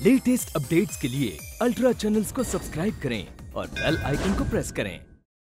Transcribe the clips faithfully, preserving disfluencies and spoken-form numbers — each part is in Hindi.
लेटेस्ट अपडेट्स के लिए अल्ट्रा चैनल्स को सब्सक्राइब करें और बेल आइकन को प्रेस करें।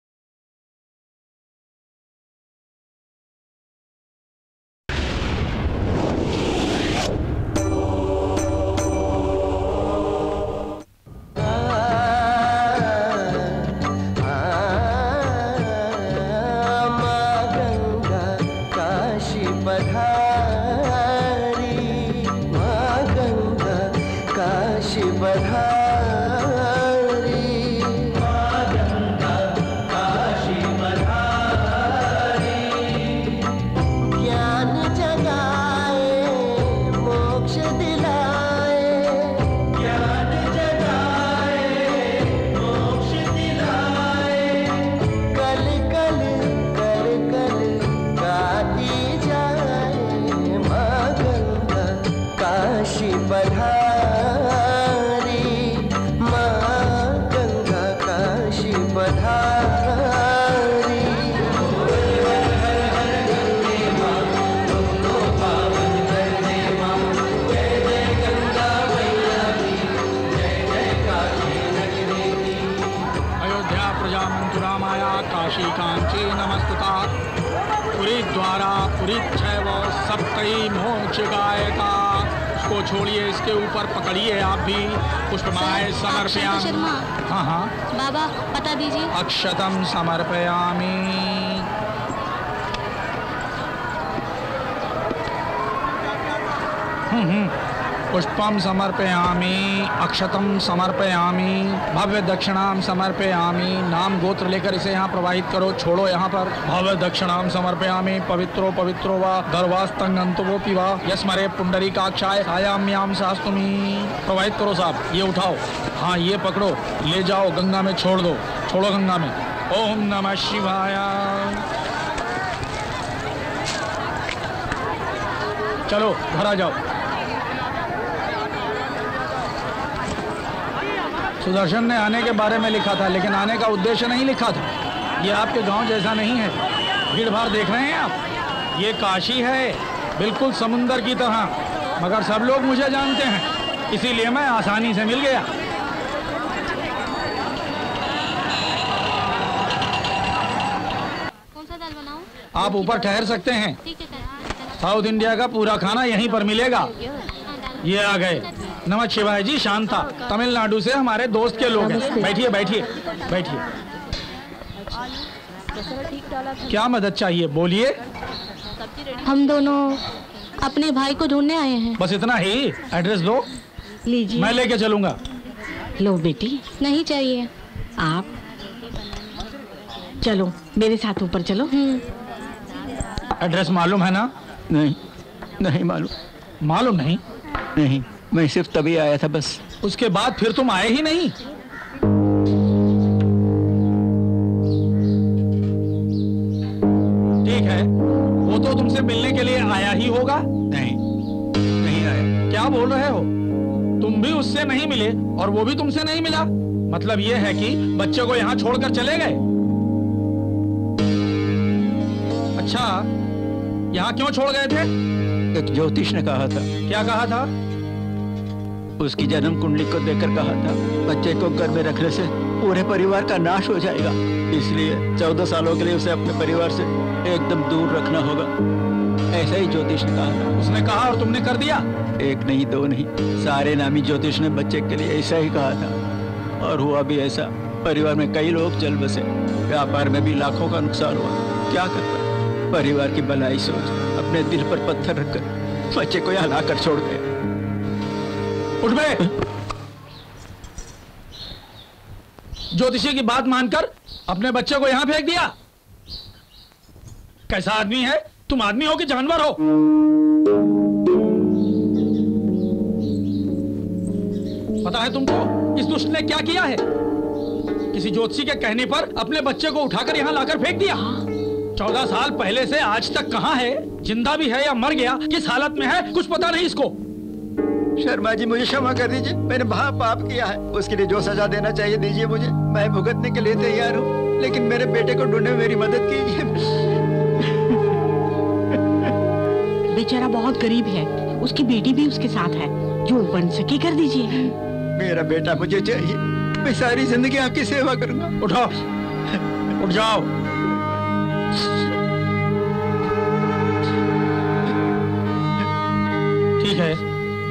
उसको छोड़िए, इसके ऊपर पकड़िए आप भी। पुष्पमाय समर्पयामि। हाँ हाँ बाबा बता दीजिए। अक्षतम समर्पयामि। हम्म हम्म पुष्पम समर्पयामि, अक्षतम समर्पयामि, भव्य दक्षिणाम समर्पयामि। नाम गोत्र लेकर इसे यहाँ प्रवाहित करो, छोड़ो यहाँ पर। भव्य दक्षिणाम समर्पयामि, पवित्रो पवित्रो वा धर्वास्तंगंतो पिवा यस्मरे पुंडरीकाक्षाय सायाम्याम शास्तुमी। प्रवाहित करो साहब, ये उठाओ। हाँ ये पकड़ो, ले जाओ गंगा में छोड़ दो, छोड़ो गंगा में। ओम नमः शिवाय। चलो घर आ जाओ। सुदर्शन ने आने के बारे में लिखा था, लेकिन आने का उद्देश्य नहीं लिखा था। ये आपके गांव जैसा नहीं है। भीड़ भाड़ देख रहे हैं आप, ये काशी है बिल्कुल समुंदर की तरह। मगर सब लोग मुझे जानते हैं, इसीलिए मैं आसानी से मिल गया। कौन सा दाल बनाऊं? आप ऊपर ठहर सकते हैं। ठीक है। साउथ इंडिया का पूरा खाना यहीं पर मिलेगा। ये आ गए। नमः शिवाय जी, शांता तमिलनाडु से हमारे दोस्त के लोग हैं। बैठिए बैठिए बैठिए। क्या मदद चाहिए बोलिए। हम दोनों अपने भाई को ढूंढने आए हैं। बस इतना ही? एड्रेस दो। लीजिए। मैं लेके चलूंगा। लो बेटी। नहीं चाहिए। आप चलो मेरे साथ ऊपर चलो। एड्रेस मालूम है ना? नहीं नहीं मालूम। मालूम नहीं? नहीं, मैं सिर्फ तभी आया था बस। उसके बाद फिर तुम आए ही नहीं? ठीक है, वो तो तुमसे मिलने के लिए आया ही होगा। नहीं नहीं आया। क्या बोल रहे हो? तुम भी उससे नहीं मिले और वो भी तुमसे नहीं मिला? मतलब ये है कि बच्चे को यहाँ छोड़कर चले गए? अच्छा, यहाँ क्यों छोड़ गए थे? एक ज्योतिष ने कहा था। क्या कहा था? उसकी जन्म कुंडली को देखकर कहा था बच्चे को घर में रखने से पूरे परिवार का नाश हो जाएगा, इसलिए चौदह सालों के लिए उसे अपने परिवार से एकदम दूर रखना होगा। ऐसा ही ज्योतिष ने कहा था। उसने कहा और तुमने कर दिया? एक नहीं दो नहीं, सारे नामी ज्योतिष ने बच्चे के लिए ऐसा ही कहा था और हुआ भी ऐसा। परिवार में कई लोग चल बसे, व्यापार में भी लाखों का नुकसान हुआ। क्या करता, परिवार की भलाई सोच अपने दिल पर पत्थर रखकर बच्चे को यहाँ लाकर छोड़ गए। उठ बे। ज्योतिषी की बात मानकर अपने बच्चे को यहाँ फेंक दिया। कैसा आदमी है? तुम आदमी हो कि जानवर हो? पता है तुमको इस दुष्ट ने क्या किया है? किसी ज्योतिषी के कहने पर अपने बच्चे को उठाकर यहाँ लाकर फेंक दिया। चौदह साल पहले से आज तक कहाँ है? जिंदा भी है या मर गया? किस हालत में है? कुछ पता नहीं इसको। शर्मा जी मुझे क्षमा कर दीजिए, मैंने महा पाप किया है। उसके लिए जो सजा देना चाहिए दीजिए मुझे, मैं भुगतने के लिए तैयार हूँ। लेकिन मेरे बेटे को ढूंढने में मेरी मदद कीजिए। बेचारा बहुत गरीब है, उसकी बेटी भी उसके साथ है। जो बन सके कर दीजिए। मेरा बेटा मुझे चाहिए, मैं सारी जिंदगी आपकी सेवा करूंगा। उठो, उठ जाओ। ठीक है,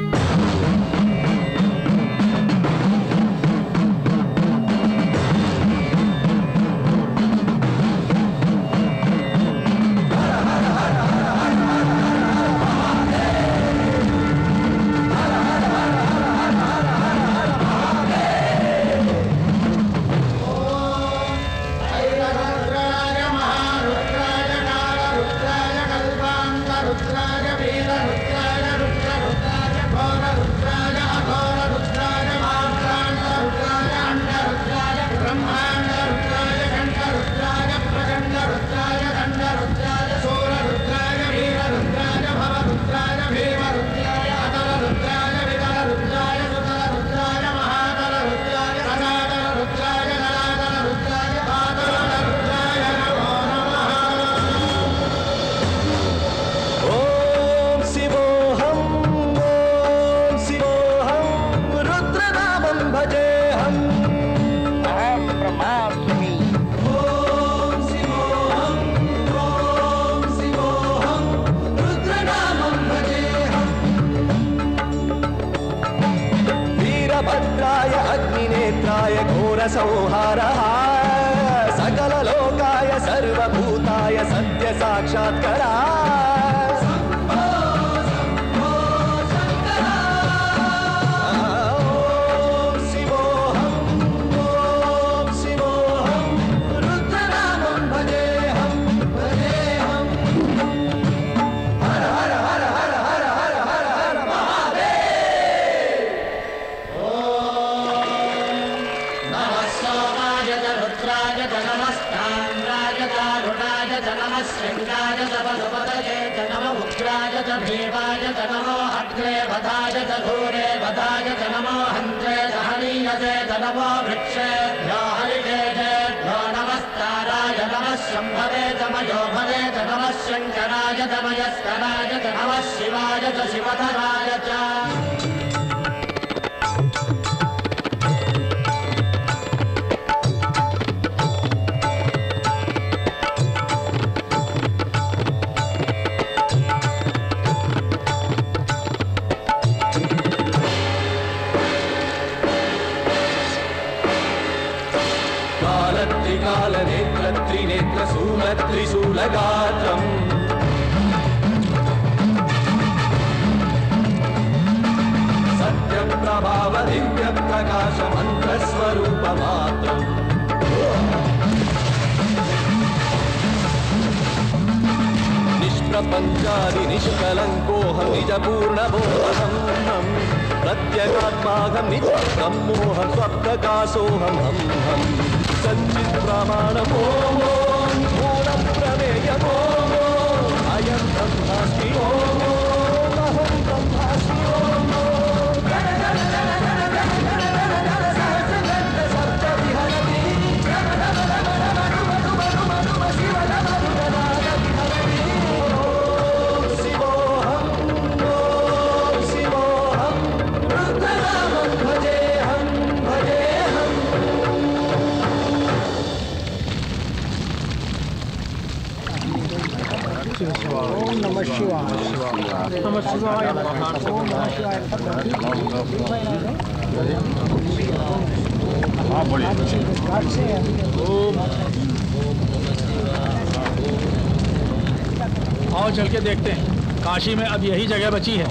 संहारः सकललोकाय सर्वभूताय सत्य साक्षात्करा। भीमाय च नमो अग्रे वधाय च धूरे वधाय च नमो हन्त्रे च हनीयसे च नमो वृक्षेभ्यो हरिकेशेभ्यो नमस्काराय नमः शम्भवे च मयोभवे च नमः शङ्कराय च मयस्कराय च नमः शिवाय च शिवधराय च। त्रिशूलगात्रम् सत्यप्रभाव दिव्यप्रकाश मन्त्रस्वरूपमात्रम् निष्प्रपञ्चादि निष्कलङ्कोऽहं निजपूर्णबोधम् प्रत्यगात्माहं निजब्रह्मोऽहं स्वप्रकाशोऽहं हं हं सच्चित्प्रमाणमो मूलं प्रमेयमो अयं ब्रह्मास्मि ओम अहं ब्रह्मास्मि ओम आओ चल के देखते हैं, काशी में अब यही जगह बची है।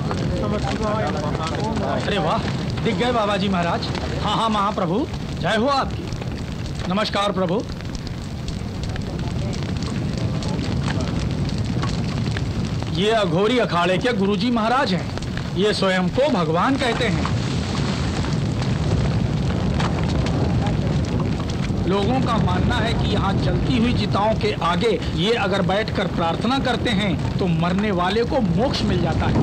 अरे वाह, दिख गए बाबा जी महाराज। हाँ हाँ महाप्रभु, जय हो आपकी। नमस्कार प्रभु। ये अघोरी अखाड़े के गुरुजी महाराज हैं। ये स्वयं को भगवान कहते हैं। लोगों का मानना है कि यहाँ जलती हुई चिताओं के आगे ये अगर बैठकर प्रार्थना करते हैं तो मरने वाले को मोक्ष मिल जाता है।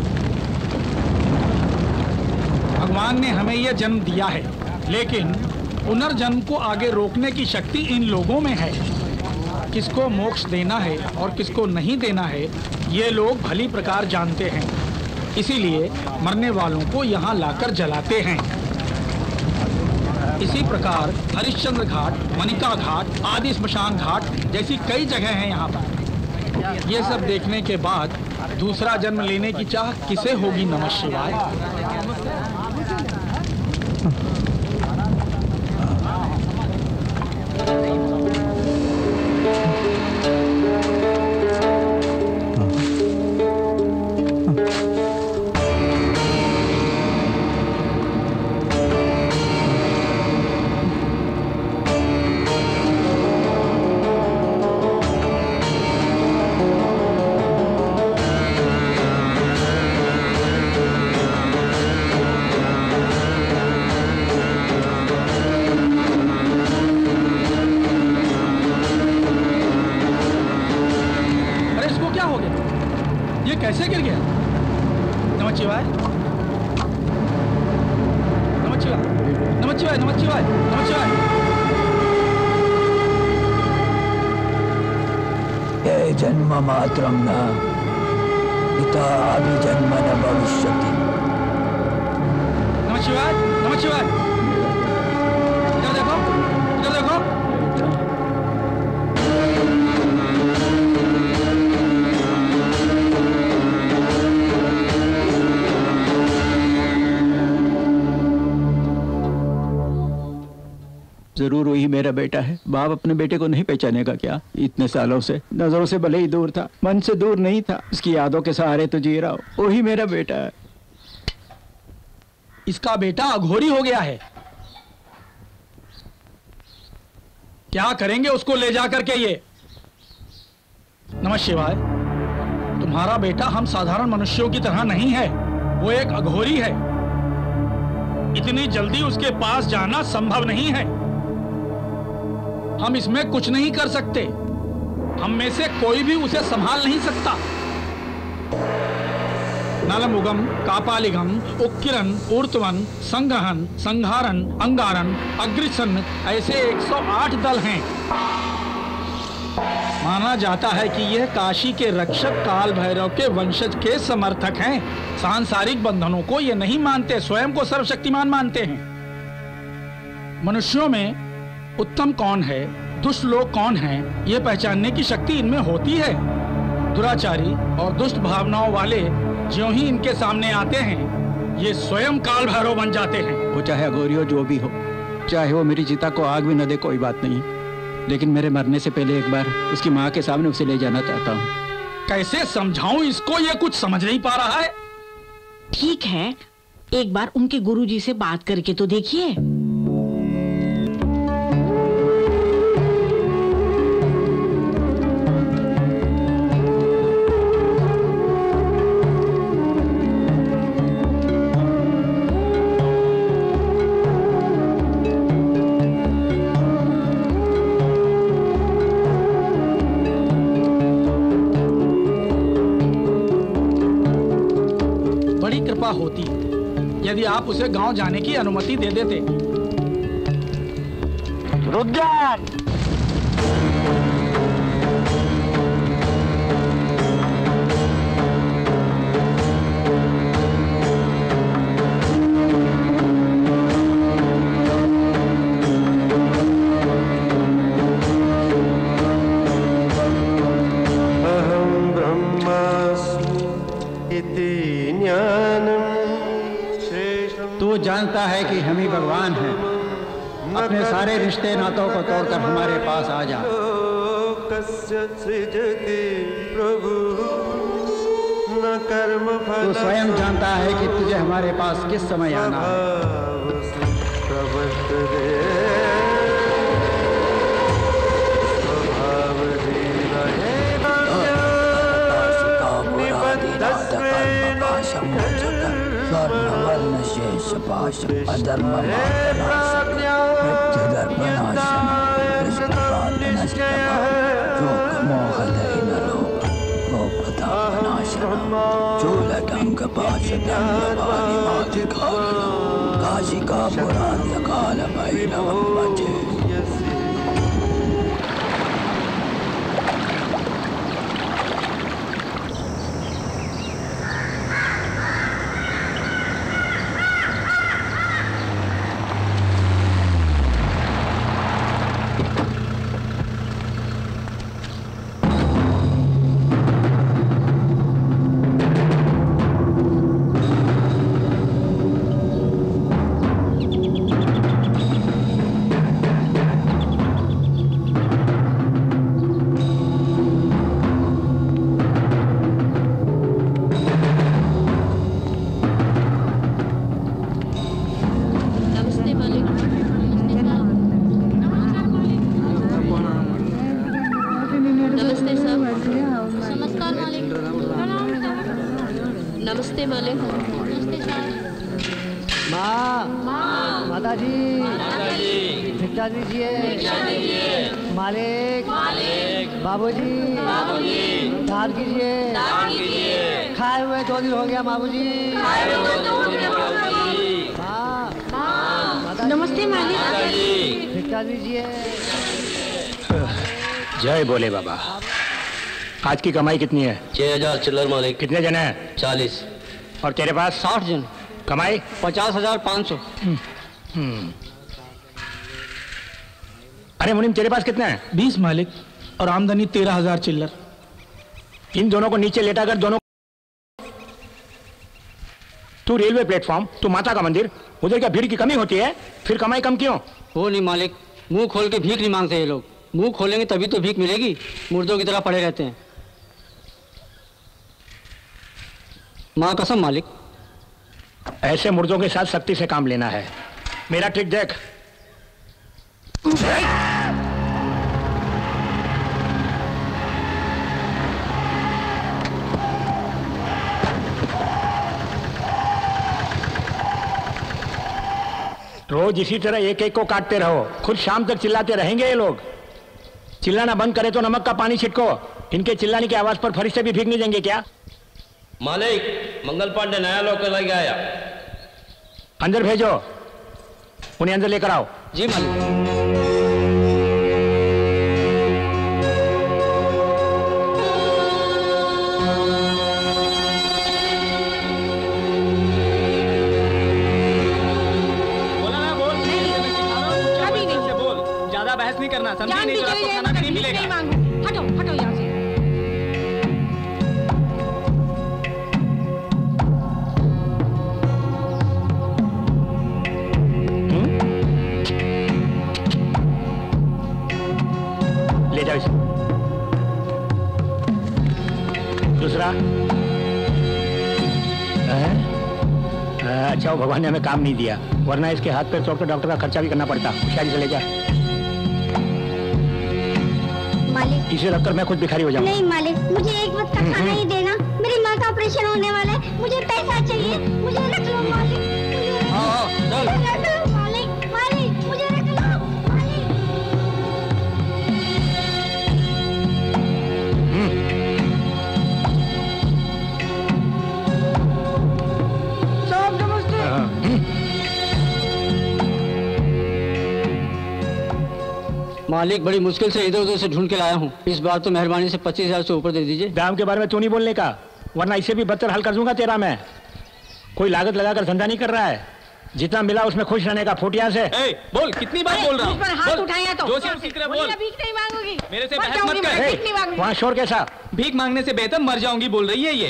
भगवान ने हमें यह जन्म दिया है, लेकिन पुनर्जन्म को आगे रोकने की शक्ति इन लोगों में है। किसको मोक्ष देना है और किसको नहीं देना है, ये लोग भली प्रकार जानते हैं। इसीलिए मरने वालों को यहाँ लाकर जलाते हैं। इसी प्रकार हरिश्चंद्र घाट, मनिका घाट आदि स्मशान घाट जैसी कई जगह हैं यहाँ पर। ये सब देखने के बाद दूसरा जन्म लेने की चाह किसे होगी? नमः शिवाय। कैसे गिर गया? नमः शिवाय, नमः शिवाय, नमः शिवाय, नमः शिवाय, नमः शिवाय। ये जन्म मात्रम न पिता अभिजन्म न भविष्यति। नमः शिवाय, नमः शिवाय। इधर देखो, इधर देखो। जरूर वही मेरा बेटा है। बाप अपने बेटे को नहीं पहचानेगा क्या? इतने सालों से नजरों से भले ही दूर था, मन से दूर नहीं था। उसकी यादों के सहारे तो जी रहा हो। वही मेरा बेटा है। इसका बेटा अघोरी हो गया है। क्या करेंगे उसको ले जाकर के? ये नमः शिवाय। तुम्हारा बेटा हम साधारण मनुष्यों की तरह नहीं है, वो एक अघोरी है। इतनी जल्दी उसके पास जाना संभव नहीं है। हम इसमें कुछ नहीं कर सकते। हम में से कोई भी उसे संभाल नहीं सकता। नलमुगम, कापालिगम, उक्किरन, ऊर्तवन, संगहन, संहारन, अंगारन, अग्रिसन ऐसे एक सौ आठ दल हैं। माना जाता है कि यह काशी के रक्षक काल भैरव के वंशज के समर्थक हैं। सांसारिक बंधनों को ये नहीं मानते, स्वयं को सर्वशक्तिमान मानते हैं। मनुष्यों में उत्तम कौन है, दुष्ट लोग कौन हैं, ये पहचानने की शक्ति इनमें होती है। दुराचारी और दुष्ट भावनाओं वाले ज्यों ही इनके सामने आते हैं, ये स्वयं काल भैरव बन जाते हैं। वो चाहे अघोरी हो, जो भी हो, चाहे वो मेरी चिता को आग भी न दे, कोई बात नहीं, लेकिन मेरे मरने से पहले एक बार उसकी माँ के सामने उसे ले जाना चाहता हूँ। कैसे समझाऊं इसको? ये कुछ समझ नहीं पा रहा है। ठीक है, एक बार उनके गुरुजी से बात करके तो देखिए। होती यदि आप उसे गांव जाने की अनुमति दे देते। रुद्रन! तू जानता है कि हम ही भगवान हैं। अपने सारे रिश्ते नातों को तोड़कर हमारे पास आ जा। तू स्वयं जानता है कि तुझे हमारे पास किस समय आना है। काशी का पुराण काल भैरव बचे। नमस्ते मालिक। माँ, माता जी, भिक्षा दीजिए। मालिक, बाबूजी, दान कीजिए। खाए हुए दो दिन हो गया बाबूजी। नमस्ते मालिक। भिक्षा दीजिए। जय बोले बाबा। आज की कमाई कितनी है? छह हजार चिल्लर मालिक। कितने जन हैं? चालीस। और तेरे पास? साठ जन। कमाई? पचास हजार पाँच सौ। अरे मुनीम तेरे पास कितना है? बीस मालिक और आमदनी तेरह हजार चिल्लर। इन दोनों को नीचे लेटा कर दोनों। तू रेलवे प्लेटफॉर्म, तू माता का मंदिर, उधर क्या भीड़ की कमी होती है? फिर कमाई कम क्यों? वो नहीं मालिक, मुंह खोल के भीख नहीं मांगते ये लोग। मुंह खोलेंगे तभी तो भीख मिलेगी, मुर्दों की तरह पड़े रहते हैं। माँ कसम मालिक। ऐसे मुर्दों के साथ सख्ती से काम लेना है। मेरा ट्रिक देख। रोज इसी तरह एक एक को काटते रहो, खुद शाम तक चिल्लाते रहेंगे ये लोग। चिल्लाना बंद करे तो नमक का पानी छिटको। इनके चिल्लाने की आवाज पर फरिश्ते भी भीख नहीं देंगे क्या? मालिक, मंगल पांडे नया लोग लग आया। अंदर भेजो, उन्हें अंदर लेकर आओ। जी मालिक। बहस नहीं करना, समझी? नहीं तो आपको खाना भी नहीं मिलेगा। नहीं मांगू। हटो हटो यहाँ से। ले जाओ इसे। दूसरा। अच्छा वो भगवान ने हमें काम नहीं दिया, वरना इसके हाथ पे तोड़ के डॉक्टर का खर्चा भी करना पड़ता। होशियारी से ले जा। मालिक, इसे रखकर मैं खुद भिखारी हो जाऊंगा। नहीं मालिक, मुझे एक वक्त का खाना ही देना। मेरी माँ का ऑपरेशन होने वाला है, मुझे पैसा चाहिए। मुझे रख लो मालिक, मुझे रख लो मालिक। मालिक मुझे रख लो मालिक। साहब नमस्ते। मालिक बड़ी मुश्किल से इधर उधर से ढूंढ के लाया हूँ। इस बार तो मेहरबानी से पच्चीस हजार से ऊपर दे दीजिए। दाम के बारे में तू नहीं बोलने का, वरना इसे भी बदतर हल कर दूंगा तेरा मैं। कोई लागत लगाकर धंधा नहीं कर रहा है, जितना मिला उसमें खुश रहने का। फुटिया से ए, बोल, कितनी बार बोल रहा हूँ? पर हाथ उठाया तो जो सिर्फ सीख रहे बोल। भीख नहीं मांगूंगी। मेरे से बहस मत कर। वहाँ शोर कैसा? भीख मांगने से बेहतर मर जाऊंगी बोल रही है ये।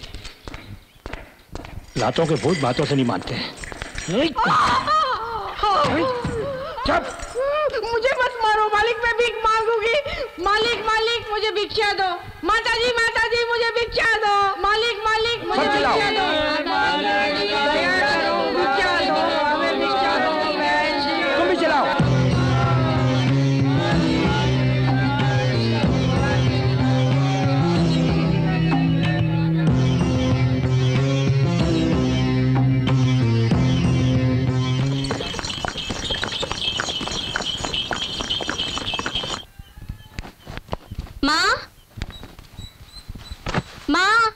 लातों के भूत बातों से नहीं मानते। चुप। मुझे मत मारो मालिक, मैं भीख मांगूंगी। मालिक मालिक मुझे भिक्षा दो। माता जी माता जी मुझे भिक्षा दो। मालिक मालिक मुझे भिक्षा दो। भिक्षा दो, हमें भिक्षा दो। तुम भी चलाओ। माँ, माँ,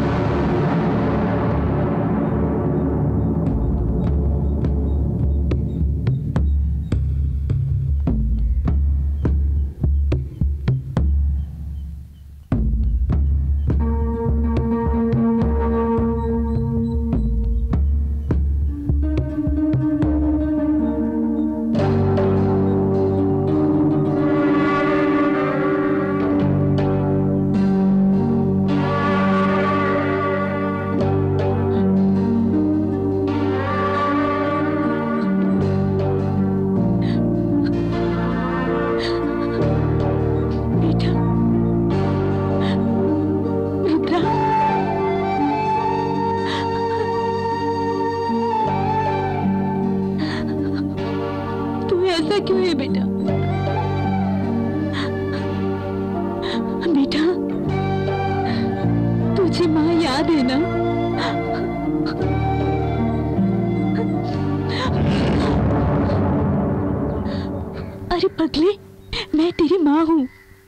ऐसा क्यों है बेटा? बेटा तुझे माँ याद है ना? अरे पगले, मैं तेरी माँ हूँ।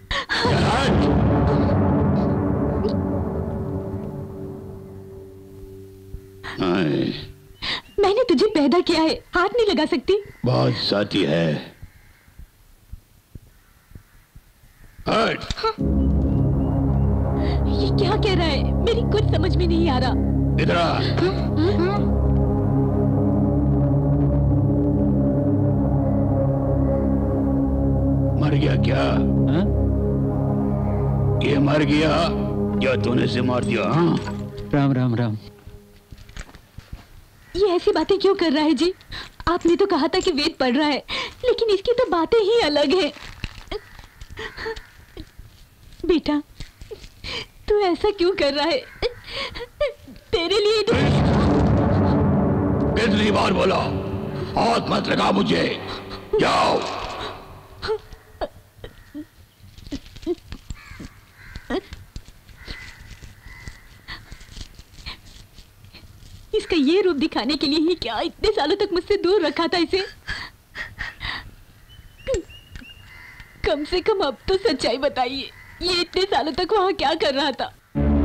मैंने तुझे पैदा किया है, हाथ नहीं लगा सकती। बहुत साथी है। हाँ। ये क्या कह रहा है? मेरी कुछ समझ में नहीं आ रहा। इधर आ। मर गया क्या? हा? ये मर गया या तूने से मार दिया? हाँ? राम राम राम। ये ऐसी बातें क्यों कर रहा है जी? आपने तो कहा था कि वेद पढ़ रहा है, लेकिन इसकी तो बातें ही अलग हैं। बेटा, तू ऐसा क्यों कर रहा है? तेरे लिए तो... कितनी बार बोला हाथ मत लगा मुझे, जाओ। इसका ये रूप दिखाने के लिए ही क्या इतने सालों तक मुझसे दूर रखा था इसे? कम से कम अब तो सच्चाई बताइए, ये इतने सालों तक वहां क्या कर रहा था?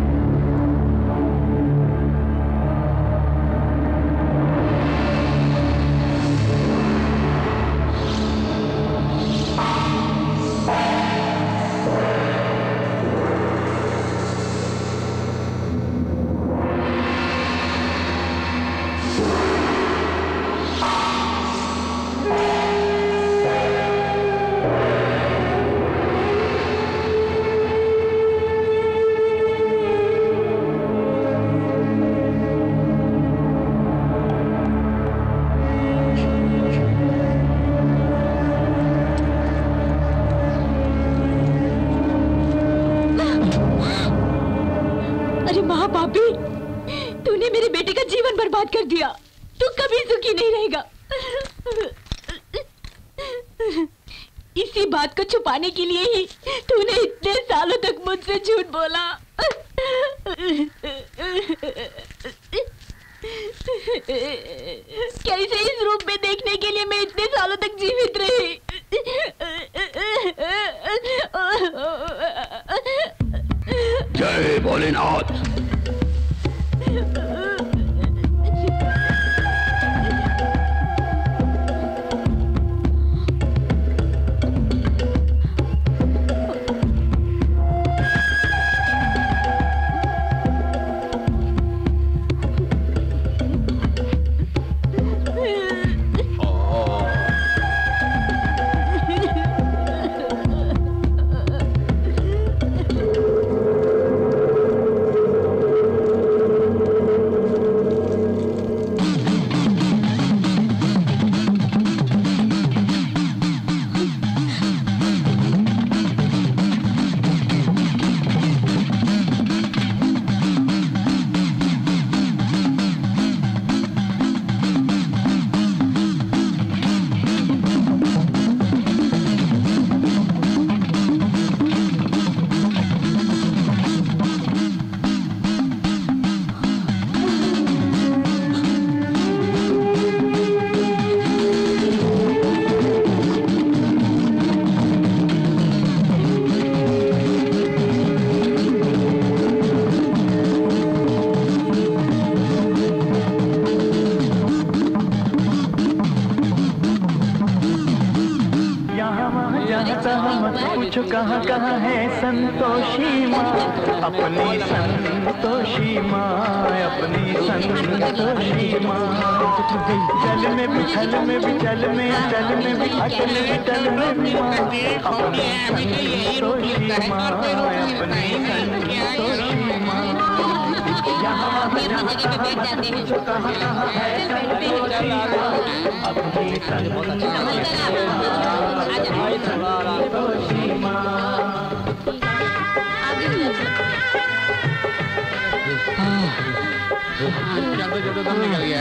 बर्बाद कर दिया, तू कभी सुखी नहीं रहेगा। इसी बात को छुपाने के लिए ही तूने इतने सालों तक मुझसे झूठ बोला। कैसे इस रूप में देखने के लिए मैं इतने सालों तक जीवित रही? जय भोलेनाथ। कहाँ कहाँ है संतोषी माँ, अपनी संतोषी माँ, अपनी संतोषी माँ। जल में भी छल में भी जल में जल में भी अटल भी जल में भी माँ, अपनी संतोषी माँ, अपनी संतोषी माँ। यहाँ कहाँ कहाँ है संतोषी माँ, अपनी संतोषी माँ। चलते चलते दम निकल गया।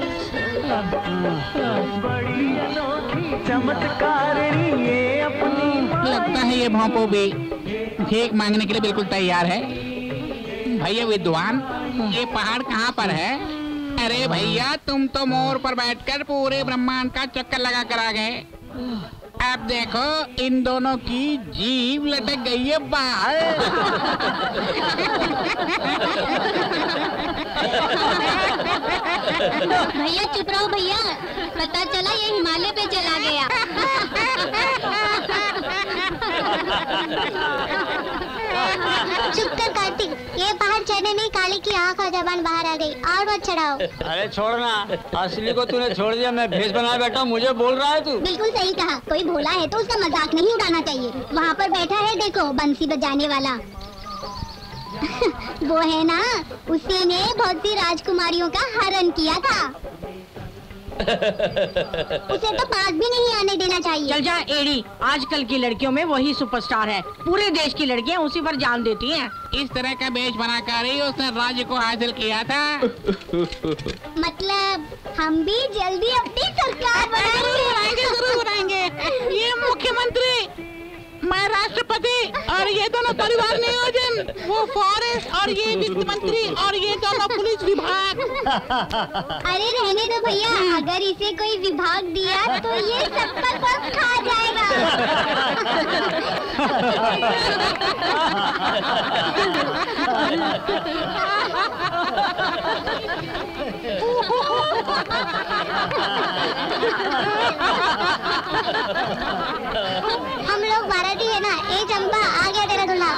बड़ी अनोखी चमत्कार ये अपनी ये भोंपू भी भीख मांगने के लिए बिल्कुल तैयार है। भैया विद्वान, ये पहाड़ कहाँ पर है? अरे भैया, तुम तो मोर पर बैठकर पूरे ब्रह्मांड का चक्कर लगा कर आ गए। अब देखो इन दोनों की जीभ लटक गई है बाहर। भैया चुप रहो भैया, पता चला ये हिमालय पे चला गया। चुप कर कार्तिक, ये पहाड़ चढ़ने में काली की आँख और जबान बाहर आ गई। और मत चढ़ाओ। अरे छोड़ना, असली को तूने छोड़ दिया, मैं भेष बनाए बैठा, मुझे बोल रहा है तू। बिल्कुल सही कहा, कोई भोला है तो उसका मजाक नहीं उड़ाना चाहिए। वहाँ पर बैठा है देखो बंसी बजाने वाला। वो है ना, उसी ने बहुत सी राजकुमारियों का हरण किया था। उसे तो पास भी नहीं आने देना चाहिए। चल जा एड़ी, आजकल की लड़कियों में वही सुपरस्टार है। पूरे देश की लड़कियां उसी पर जान देती हैं। इस तरह का बेच बनाकर ही उसने राज्य को हासिल किया था। मतलब हम भी जल्दी अपनी सरकार बनाएंगे, जरूर बनाएंगे। ये मुख्यमंत्री, मैं राष्ट्रपति और ये दोनों परिवार नियोजन, वो फॉरेस्ट और ये वित्त मंत्री और ये दोनों पुलिस विभाग। अरे रहने दो भैया, अगर इसे कोई विभाग दिया तो ये सब पर सब खा जाएगा। हम लोग भारतीय है ना। ए चंपा, आ गया तेरा दूल्हा।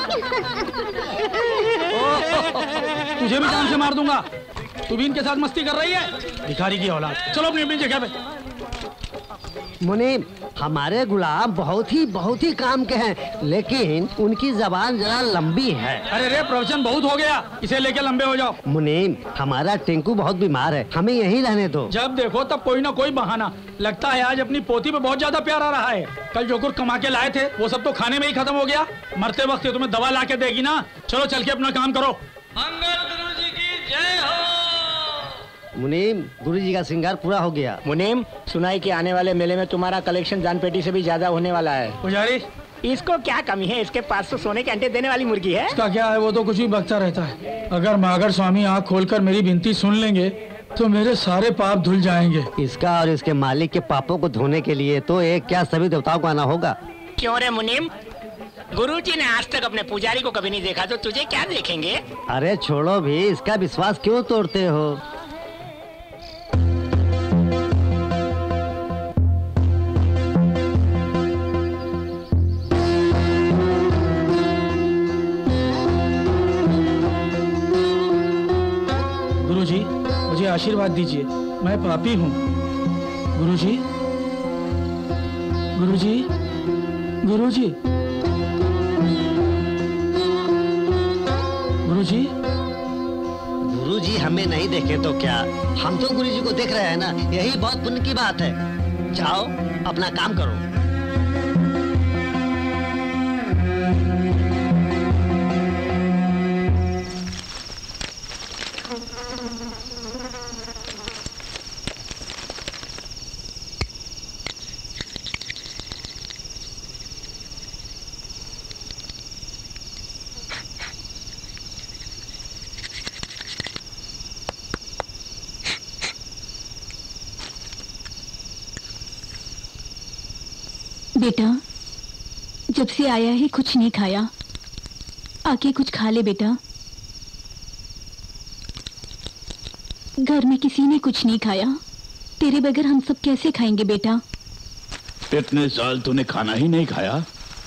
तुझे भी जान से मार दूंगा। तू भी इनके साथ मस्ती कर रही है, भिखारी की औलाद। चलो अपनी अपनी जगह पे। मुनीम, हमारे गुलाम बहुत ही बहुत ही काम के हैं, लेकिन उनकी जबान जरा लंबी है। अरे रे, प्रवचन बहुत हो गया, इसे लेके लंबे हो जाओ। मुनीम, हमारा टिंकू बहुत बीमार है, हमें यहीं रहने दो। जब देखो तब कोई ना कोई बहाना। लगता है आज अपनी पोती पे बहुत ज्यादा प्यारा रहा है। कल जो कुछ कमा के लाए थे वो सब तो खाने में ही खत्म हो गया। मरते वक्त तुम्हें दवा ला के देगी ना। चलो चल के अपना काम करो। मंगल गुरु जी की जय हो। मुनीम, गुरुजी का श्रृंगार पूरा हो गया। मुनीम, सुनाई के आने वाले मेले में तुम्हारा कलेक्शन जान पेटी से भी ज्यादा होने वाला है। पुजारी, इसको क्या कमी है? इसके पास तो सोने के अंडे देने वाली मुर्गी है। इसका क्या है, वो तो कुछ भी बकता रहता है। अगर मागर स्वामी आँख खोलकर मेरी विनती सुन लेंगे तो मेरे सारे पाप धुल जाएंगे। इसका और इसके मालिक के पापों को धोने के लिए तो एक क्या सभी देवताओं को आना होगा। क्यों रे मुनीम, गुरुजी ने आज तक अपने पुजारी को कभी नहीं देखा, तो तुझे क्या देखेंगे? अरे छोड़ो भी, इसका विश्वास क्यों तोड़ते हो? गुरुजी, मुझे आशीर्वाद दीजिए, मैं पापी हूँ। गुरुजी, गुरुजी, गुरुजी, गुरुजी। गुरुजी हमें नहीं देखे तो क्या, हम तो गुरुजी को देख रहे हैं ना, यही बहुत पुण्य की बात है। जाओ अपना काम करो। बेटा, जब से आया है कुछ नहीं खाया, आके कुछ खा ले बेटा। घर में किसी ने कुछ नहीं खाया, तेरे बगैर हम सब कैसे खाएंगे बेटा? इतने साल तूने खाना ही नहीं खाया?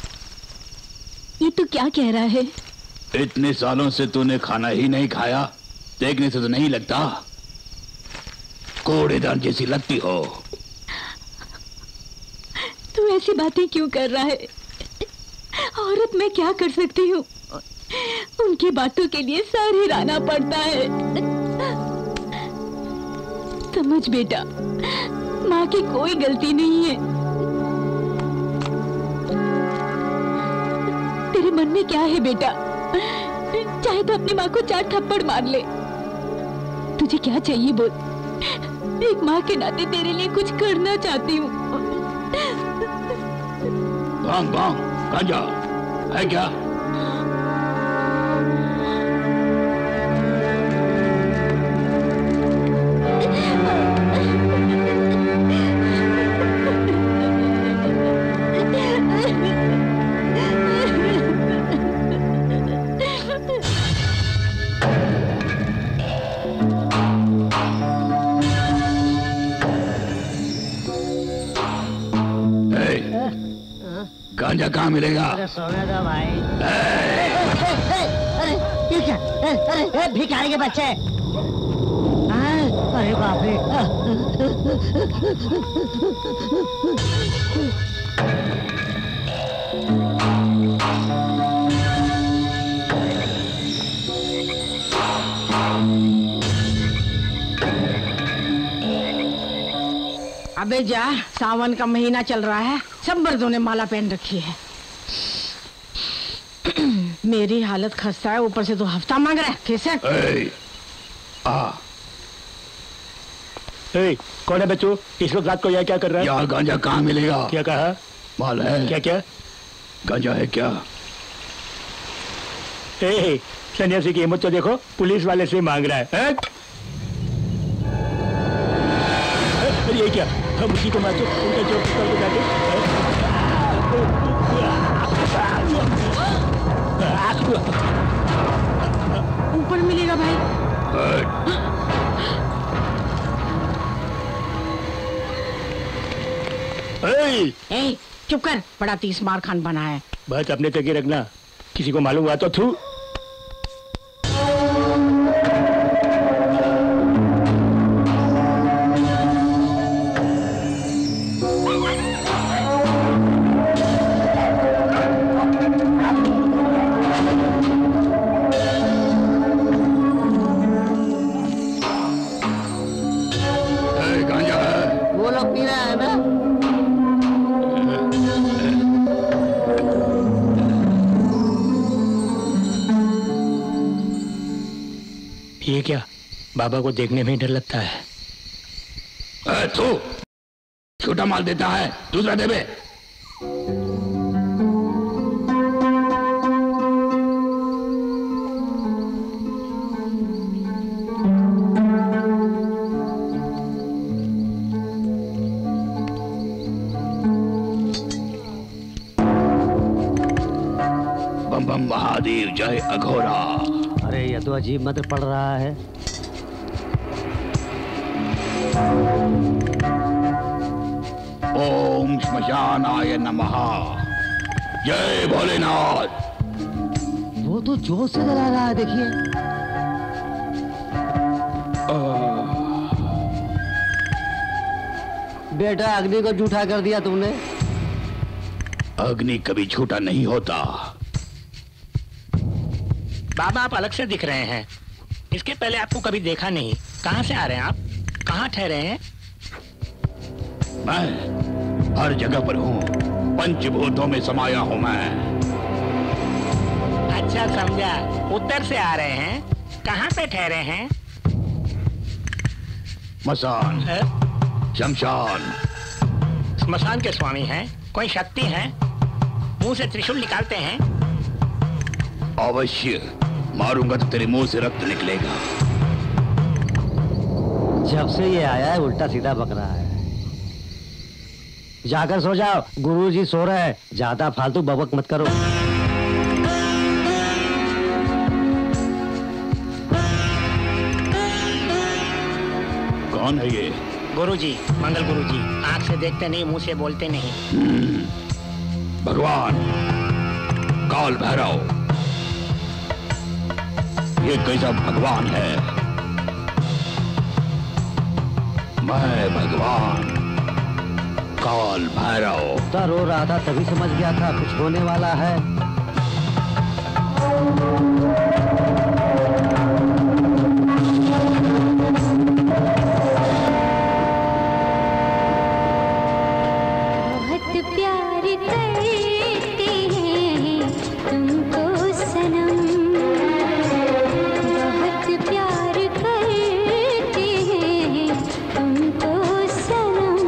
ये तो क्या कह रहा है? इतने सालों से तूने खाना ही नहीं खाया, देखने से तो नहीं लगता। कूड़ेदान जैसी लगती हो। तू ऐसी बातें क्यों कर रहा है? औरत मैं क्या कर सकती हूँ? उनकी बातों के लिए सारे रहना पड़ता है। समझ बेटा, माँ की कोई गलती नहीं है। तेरे मन में क्या है बेटा? चाहे तो अपनी माँ को चार थप्पड़ मार ले। तुझे क्या चाहिए बोल? एक माँ के नाते तेरे लिए कुछ करना चाहती हूँ। भांग भांग, गांजा। है क्या? गांजा कहाँ मिलेगा? अरे सोने दो भाई। ए, ए, ए, अरे ये क्या? ए, अरे ए, भिखारी के बच्चे। अरे बाप रे। अबे जा, सावन का महीना चल रहा है, सब मर्दों ने माला पहन रखी है। मेरी हालत खस्ता है, ऊपर से तो हफ्ता मांग रहा है। कैसे? ए, आ। ए, कौन है बच्चों? इस वक्त रात को यह क्या कर रहा है? यहाँ गांजा कहाँ मिलेगा? क्या कहा? माल है। क्या क्या? गांजा है क्या? ए, सन्यासी की हिम्मत तो देखो, पुलिस वाले से मांग रहा है। ए? अरे ये क्या? हम उसी को मारते, उनका जो पिस्तौल को जाते। ऊपर मिलेगा भाई। ए, ए, चुप कर, बड़ा तीस मार खान बना है। बात अपने तक ही रखना, किसी को मालूम हुआ तो थू। ये क्या? बाबा को देखने में ही डर लगता है। ए, तू छोटा माल देता है, दूसरा दे बे। बम बम महादेव जय अघोरा। अरे ये तो अजीब मंत्र पड़ रहा है। ओम श्मशानाय नमः। जय भोलेनाथ। वो तो जोर से जला रहा है, देखिए। बेटा अग्नि को झूठा कर दिया तुमने। अग्नि कभी झूठा नहीं होता। बाबा आप अलग से दिख रहे हैं, इसके पहले आपको कभी देखा नहीं। कहाँ से आ रहे हैं आप? कहाँ ठहरे हैं? मैं हर जगह पर हूँ, पंचभूतों में समाया हूँ मैं। अच्छा समझा, उत्तर से आ रहे हैं। कहाँ पे ठहरे हैं? मसान, शमशान। स्मशान के स्वामी हैं? कोई शक्ति है? मुंह से त्रिशूल निकालते हैं? अवश्य, मारूंगा तो तेरे मुंह से रक्त निकलेगा। जब से ये आया है उल्टा सीधा बक रहा है। जाकर सो जाओ, गुरुजी सो रहे हैं, ज्यादा फालतू बबक मत करो। कौन है ये? गुरुजी, मंगल गुरुजी। आंख से देखते नहीं, मुंह से बोलते नहीं। भगवान काल भैरव। ये कैसा भगवान है? मैं भगवान काल भैरव। तो रो रहा था तभी समझ गया था कुछ होने वाला है। बहुत प्यार करते हैं तुमको सनम, बहुत प्यार करते हैं तुमको सनम।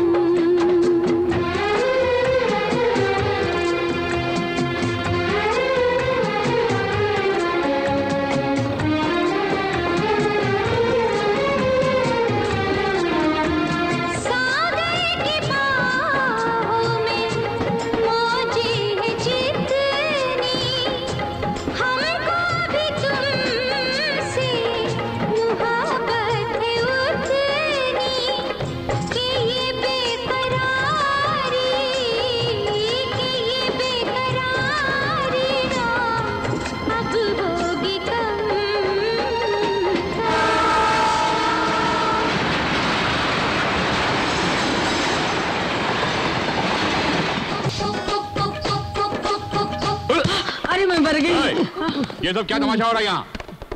मर गई। ये सब क्या तमाशा हो रहा है यहाँ?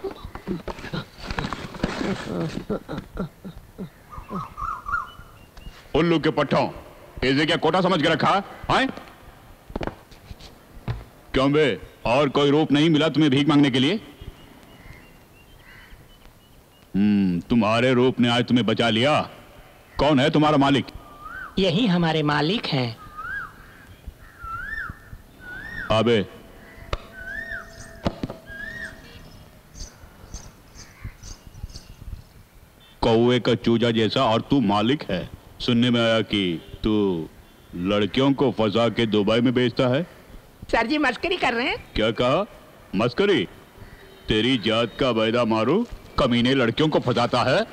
उल्लू के पट्टों, इसे क्या कोटा समझ के रखा है? क्यों बे, और कोई रूप नहीं मिला तुम्हें भीख मांगने के लिए? हम्म, तुम्हारे रूप ने आज तुम्हें बचा लिया। कौन है तुम्हारा मालिक? यही हमारे मालिक हैं। अबे कौवे का चूजा जैसा और तू मालिक है। सुनने में आया कि तू लड़कियों को फंसा के दुबई में बेचता है। सर जी मस्करी कर रहे हैं। क्या कहा? मस्करी? तेरी जात का बैदा मारू, कमीने लड़कियों को फंसाता है।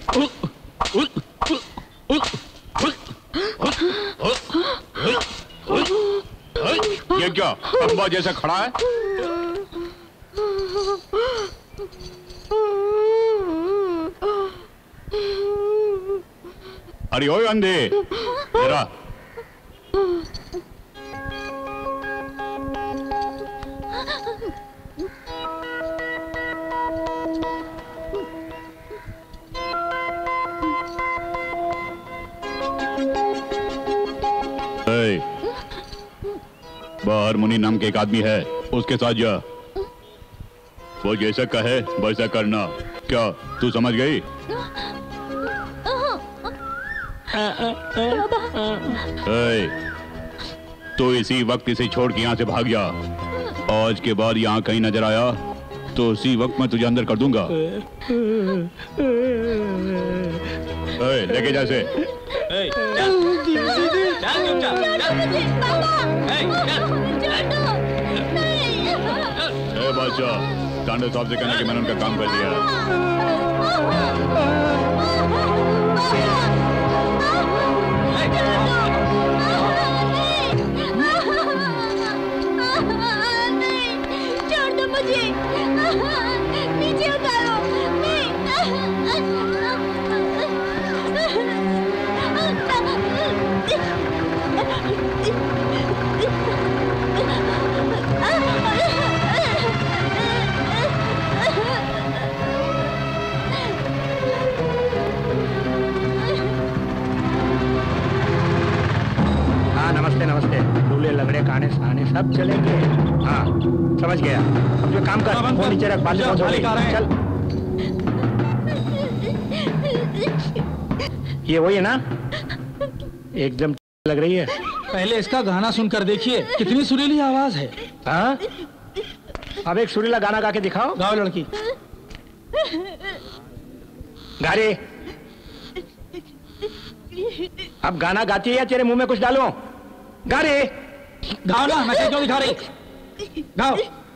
ये क्या अब्बा जैसा खड़ा है? अरे ओए अंधे, जरा बाहर मुनि नाम के एक आदमी है, उसके साथ जा। वो जैसा कहे वैसा करना। क्या तू समझ गई? तो इसी वक्त इसे छोड़ के यहाँ से भाग जा। आज के बाद यहाँ कहीं नजर आया तो उसी वक्त मैं तुझे अंदर कर दूंगा। लेके जा से। बादशाह, तांडव साहब से कहना कि मैंने उनका काम कर दिया। छोड़ दो मुझे, नीचे उतारो। नमस्ते नमस्ते। दूल्हे लगड़े काने साने सब चलेंगे। हाँ समझ गया। अब जो काम कर वो नीचे रख, बाल्टी बहुत हो गई। चल। ये वही है ना? एकदम लग रही है। पहले इसका गाना सुनकर देखिए, कितनी सुरीली आवाज है। हाँ? अब एक सुरीला गाना गा के दिखाओ। गाओ लड़की। गा रे। अब गाना गाती है या तेरे मुंह में कुछ डालो? गा रे। गाओ ना, मैं क्यों दिखा रही? गाओ।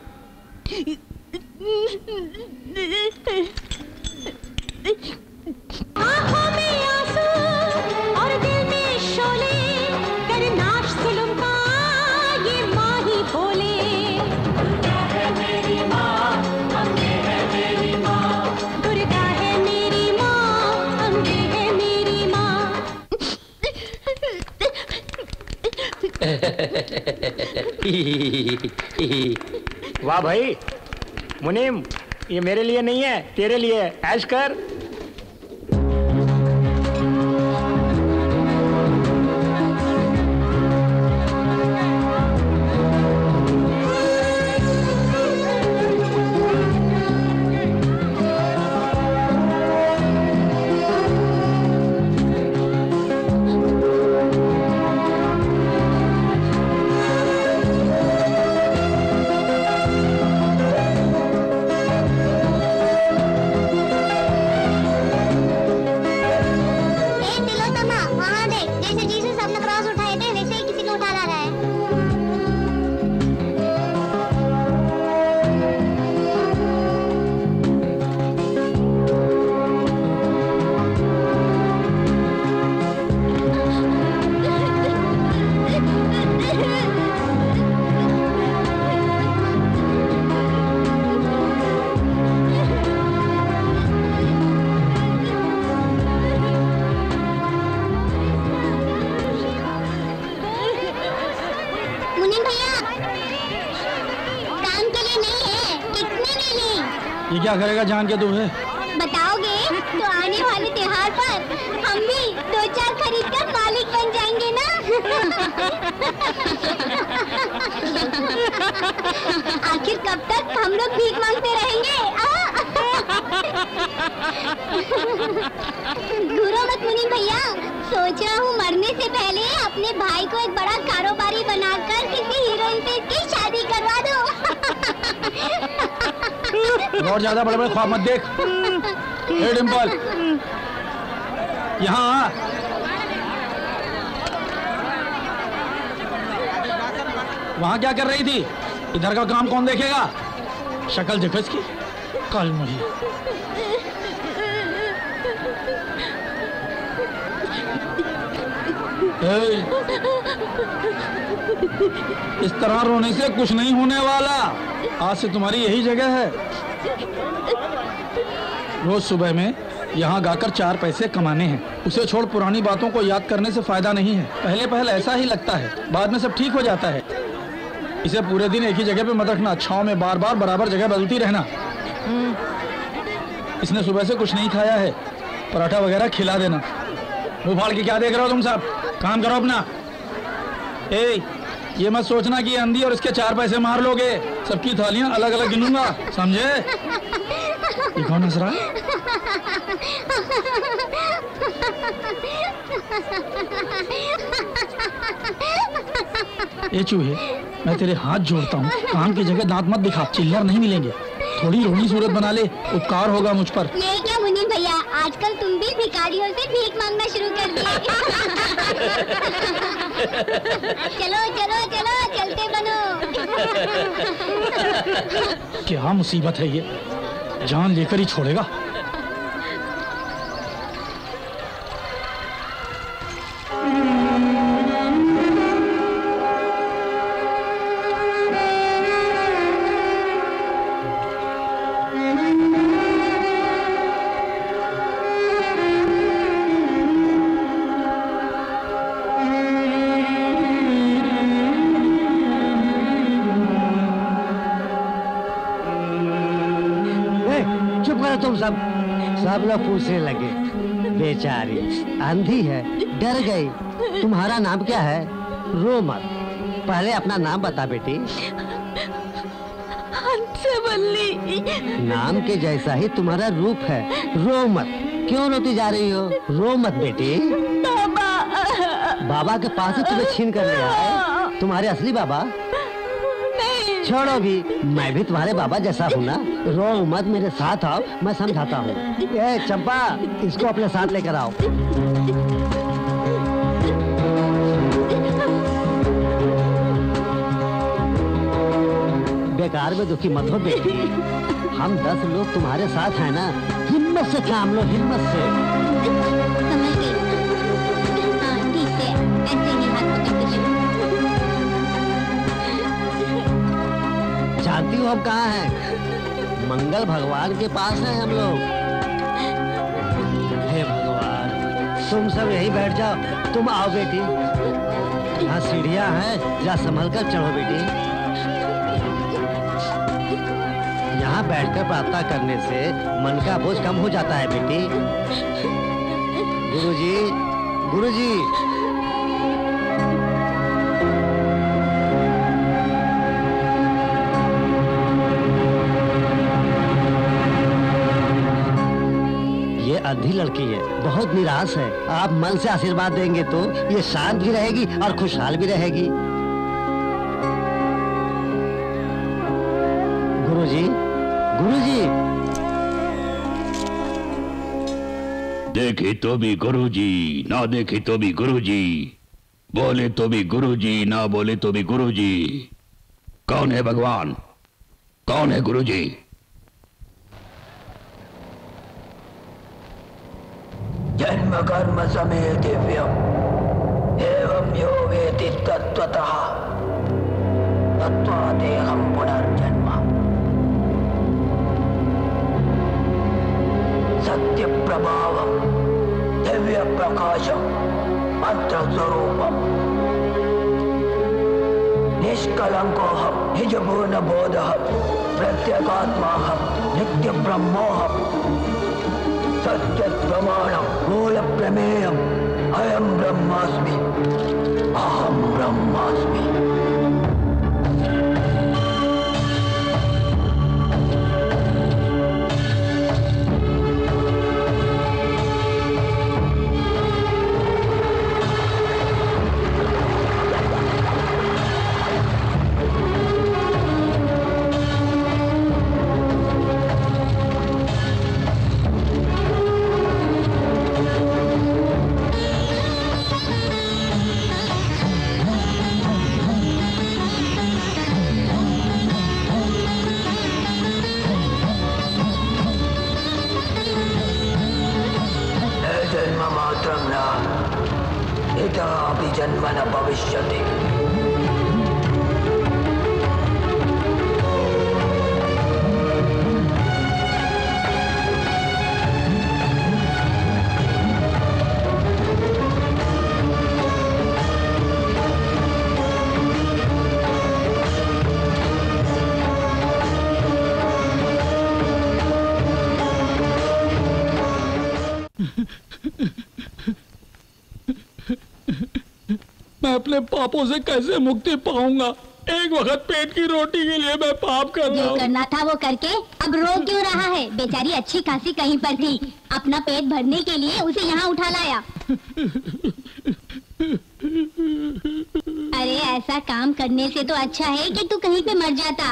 आँखों में आंसू और दिल में शोले, कर नाश जुल्म का ये माँ ही बोले। दुर्गा है मेरी माँ, अम्बे है मेरी माँ। दुर्गा है मेरी माँ, अम्बे है मेरी माँ। वाह भाई मुनीम, ये मेरे लिए नहीं है, तेरे लिए। ऐश कर। ये क्या करेगा जान के तुम्हें? बताओगे तो आने वाले त्योहार पर हम भी दो चार खरीद कर मालिक बन जाएंगे ना। आखिर कब तक हम लोग भीख मांगते रहेंगे? घूरो मत मुनि भैया, सोच रहा हूँ मरने से पहले अपने भाई को एक बड़ा कारोबारी बनाकर किसी हीरोइन से इसकी शादी करवा दो। और ज्यादा बड़े बड़े ख्वाब मत देख। हे डिम्पल, यहाँ आ। वहाँ क्या कर रही थी? इधर का काम कौन देखेगा? शक्ल देखो इसकी, कल मुझे। इस तरह रोने से कुछ नहीं होने वाला। आज से तुम्हारी यही जगह है। रोज सुबह में यहाँ गाकर चार पैसे कमाने हैं। उसे छोड़ पुरानी बातों को याद करने से फायदा नहीं है। पहले पहले ऐसा ही लगता है, बाद में सब ठीक हो जाता है। इसे पूरे दिन एक ही जगह पे मत रखना, छांव में बार बार बराबर जगह बदलती रहना। इसने सुबह से कुछ नहीं खाया है, पराठा वगैरह खिला देना। मुँह फाड़ के क्या देख रहे हो तुम सब? काम करो अपना। ए, ये मत सोचना कि अंधी और इसके चार पैसे मार लोगे। सबकी थालियां अलग अलग गिनूंगा, समझे? ये कौन हंस रहा है? ए चूहे, मैं तेरे हाथ जोड़ता हूँ, काम की जगह दांत मत दिखा, चिल्लर नहीं मिलेंगे। थोड़ी रोनी सूरत बना ले, उपकार होगा मुझ पर। ये क्या मुनि भैया, आजकल तुम भी भिखारियों से भीख मांगना शुरू कर दिए। चलो चलो चलो, चलते बनो। क्या मुसीबत है ये, जान लेकर ही छोड़ेगा। तुम सब सब लोग पूछने लगे, बेचारी अंधी है, डर गई। तुम्हारा नाम क्या है? रो मत, पहले अपना नाम बता बेटी। नाम के जैसा ही तुम्हारा रूप है, रो मत। क्यों रोती जा रही हो? रो मत बेटी। बाबा बाबा के पास ही तुम्हें छीन कर ले आए, तुम्हारे असली बाबा? छोड़ो भी, मैं भी तुम्हारे बाबा जैसा हूँ ना। रो मत, मेरे साथ आओ, मैं समझाता हूँ। ए चंपा, इसको अपने साथ लेकर आओ। बेकार में दुखी मत हो बेटी, हम दस लोग तुम्हारे साथ हैं ना। हिम्मत से काम लो, हिम्मत से। समझ गई। हाँ ठीक है, ऐसे ही हाथ पकड़ के। जानती हो हम कहाँ हैं? मंगल भगवान के पास हैं हम लोग। हे भगवान, तुम सब यहीं बैठ जाओ। तुम आओ बेटी, यहाँ सीढ़ियाँ हैं, जा संभल कर चढ़ो बेटी। यहाँ बैठकर प्रार्थना करने से मन का बोझ कम हो जाता है बेटी। गुरुजी, गुरुजी। अंधी लड़की है, बहुत निराश है। आप मन से आशीर्वाद देंगे तो ये शांत भी रहेगी और खुशहाल भी रहेगी। गुरुजी, गुरुजी। देखे तो भी गुरुजी, ना देखे तो भी गुरुजी, बोले तो भी गुरुजी, ना बोले तो भी गुरुजी। कौन है भगवान? कौन है गुरुजी? जन्म कर्म समय दिव्यम एवं यो वेति तत्त्वतः तत्त्वा देहं पुनर्जन्म। सत्य प्रभावम दिव्य प्रकाशम मंत्र स्वरूपम निष्कलंकोऽहं निजपूर्णबोधः प्रत्यगात्माहं नित्यब्रह्मोऽहं सत्यप्रमाणं मूलप्रमेयम् अयं ब्रह्मास्मि अहं ब्रह्मास्मि। जन्म न भविष्यति। मैं अपने पापों से कैसे मुक्ति पाऊंगा? एक वक्त पेट की रोटी के लिए मैं पाप कर रहा हूँ। जो करना था वो करके अब रो क्यों रहा है? बेचारी अच्छी खासी कहीं पर थी, अपना पेट भरने के लिए उसे यहाँ उठा लाया। अरे ऐसा काम करने से तो अच्छा है कि तू कहीं पे मर जाता।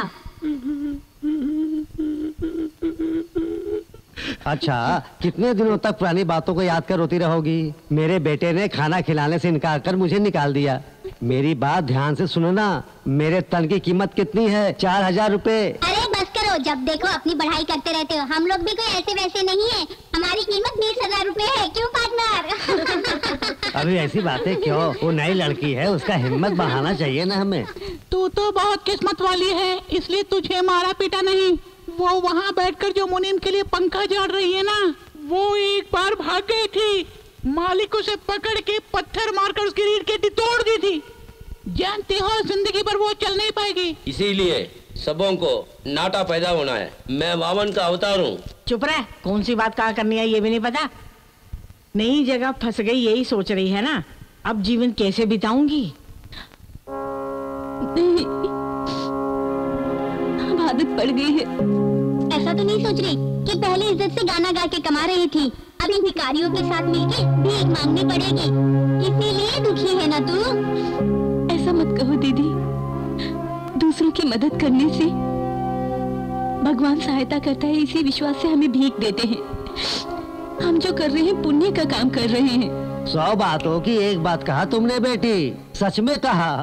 अच्छा, कितने दिनों तक पुरानी बातों को याद कर रोती रहोगी? मेरे बेटे ने खाना खिलाने से इनकार कर मुझे निकाल दिया। मेरी बात ध्यान से सुनो ना, मेरे तन की कीमत कितनी है? चार हजार रुपए। अरे बस करो, जब देखो अपनी बढ़ाई करते रहते हो। हम लोग भी कोई ऐसे वैसे नहीं है, हमारी कीमत बीस हजार रूपए है। क्यों पार्टनर? अभी ऐसी बातें क्यों? वो नई लड़की है, उसका हिम्मत बढ़ाना चाहिए ना हमें। तू तो बहुत किस्मत वाली है, इसलिए तुझे मारा पीटा नहीं। वो वहाँ बैठकर जो मुनीम के लिए पंखा झाड़ रही है ना, वो एक बार भाग गई थी। मालिक उसे पकड़ के पत्थर मारकर उसकी रीढ़ की हड्डी तोड़ दी थी। जानती हो, जिंदगी भर वो चल नहीं पाएगी। इसीलिए सबों को नाटा पैदा होना है। मैं वामन का अवतार हूँ। चुप रह, कौन सी बात कहाँ करनी है ये भी नहीं पता। नई जगह फंस गई यही सोच रही है ना, अब जीवन कैसे बिताऊंगी? आदत पड़ गई है। ऐसा तो नहीं सोच रही कि पहले इज्जत से गाना गा के कमा रही थी, अब इन भिखारियों के साथ मिलके भीख मांगनी पड़ेगी, इसीलिए दुखी है ना तू? ऐसा मत कहो दीदी, दूसरों की मदद करने से भगवान सहायता करता है, इसी विश्वास से हमें भीख देते हैं। हम जो कर रहे हैं पुण्य का काम कर रहे हैं। सौ बातों की एक बात कहा तुमने बेटी, सच में कहा।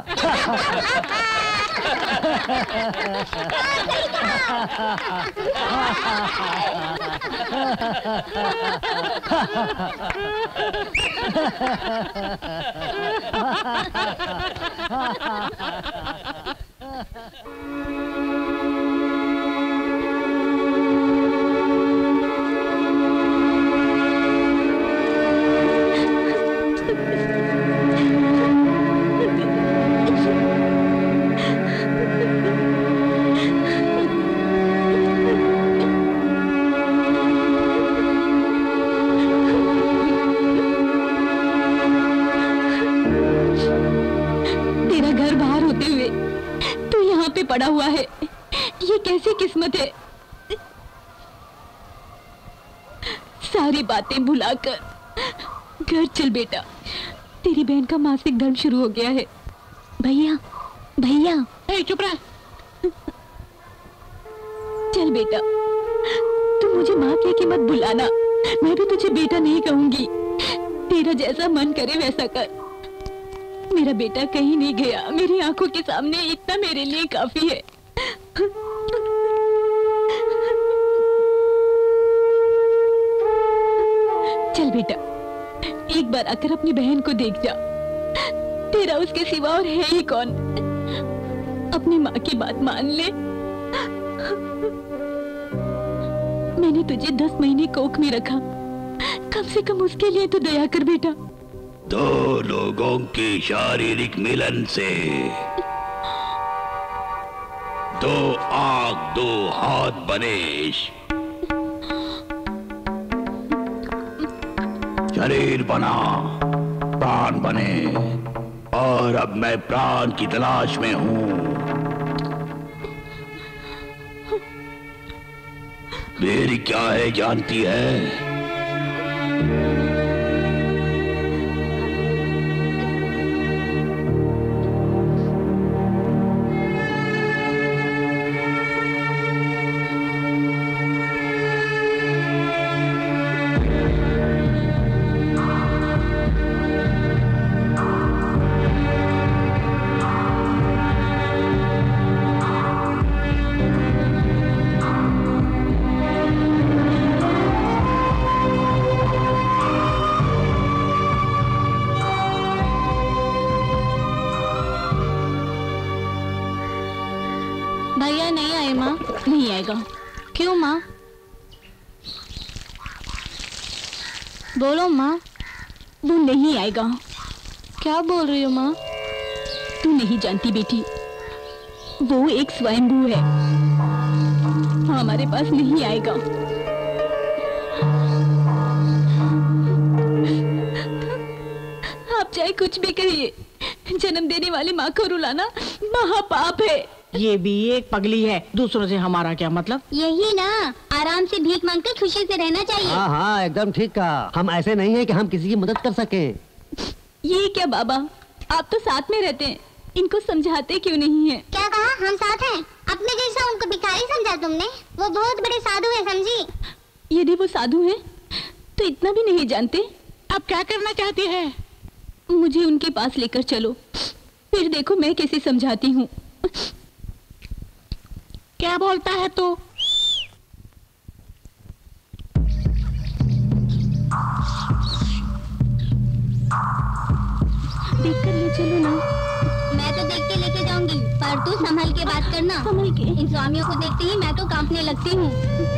पड़ा हुआ है, ये कैसी किस्मत है? सारी बातें भुलाकर घर चल बेटा, तेरी बहन का मासिक धर्म शुरू हो गया है। भैया भैया ए, चुप रह। चल बेटा, तू मुझे माँ कह के मत बुलाना, मैं भी तुझे बेटा नहीं कहूंगी। तेरा जैसा मन करे वैसा कर। मेरा बेटा कहीं नहीं गया, मेरी आंखों के सामने इतना मेरे लिए काफी है। चल बेटा, एक बार आकर अपनी बहन को देख जा। तेरा उसके सिवा और है ही कौन? अपनी माँ की बात मान ले। मैंने तुझे दस महीने कोख में रखा, कम से कम उसके लिए तो दया कर बेटा। दो लोगों के शारीरिक मिलन से दो आंख दो हाथ बनेश, शरीर बना प्राण बने, और अब मैं प्राण की तलाश में हूं। मेरी क्या है जानती है? क्यों माँ? बोलो माँ। वो नहीं आएगा। क्या बोल रही हो माँ? तू नहीं जानती बेटी, वो एक स्वयंभू है, हमारे पास नहीं आएगा। आप चाहे कुछ भी कहिए, जन्म देने वाली माँ को रुलाना महापाप है। ये भी एक पगली है, दूसरों से हमारा क्या मतलब? यही ना, आराम से भीख मांगकर खुशी से रहना चाहिए। हाँ हाँ एकदम ठीक कहा। हम ऐसे नहीं है कि हम किसी की मदद कर सके। ये क्या बाबा, आप तो साथ में रहते हैं, इनको समझाते क्यों नहीं है? क्या कहा? हम साथ हैं? अपने जैसा उनको भिखारी समझा तुमने? वो बहुत बड़े साधु है, समझी? यदि वो साधु हैं, तो इतना भी नहीं जानते। अब क्या करना चाहती है? मुझे उनके पास लेकर चलो, फिर देखो मैं कैसे समझाती हूँ। क्या बोलता है तू? देख कर ले चलो ना। मैं तो देख के लेके जाऊंगी, पर तू संभल के बात करना। संभल के? इन स्वामियों को देखते ही मैं तो कांपने लगती हूँ।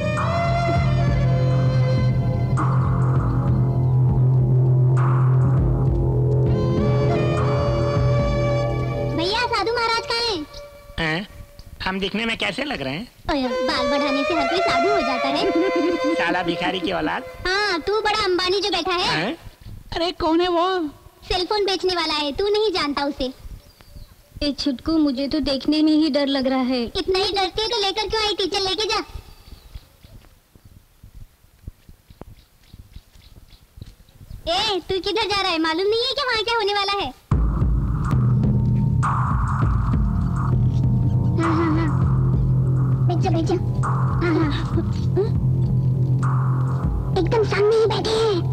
भैया साधु महाराज कहाँ हैं? हम दिखने में कैसे लग रहे हैं? बाल बढ़ाने से हर कोई साधु हो जाता है। साला भिखारी की औलाद। हाँ, तू बड़ा अंबानी जो बैठा है, है? अरे कौन है वो? सेलफोन बेचने वाला है, तू नहीं जानता उसे। ए छुटकू, मुझे तो देखने में ही डर लग रहा है। इतना ही डरती है तो लेकर क्यों आई? टीचर लेके जा। ए तू किधर जा रहा है? मालूम नहीं है कि वहाँ क्या होने वाला है? हाँ हाँ हाँ, बैठ जा बैठ जा। हाँ हाँ, एकदम सामने ही बैठे हैं।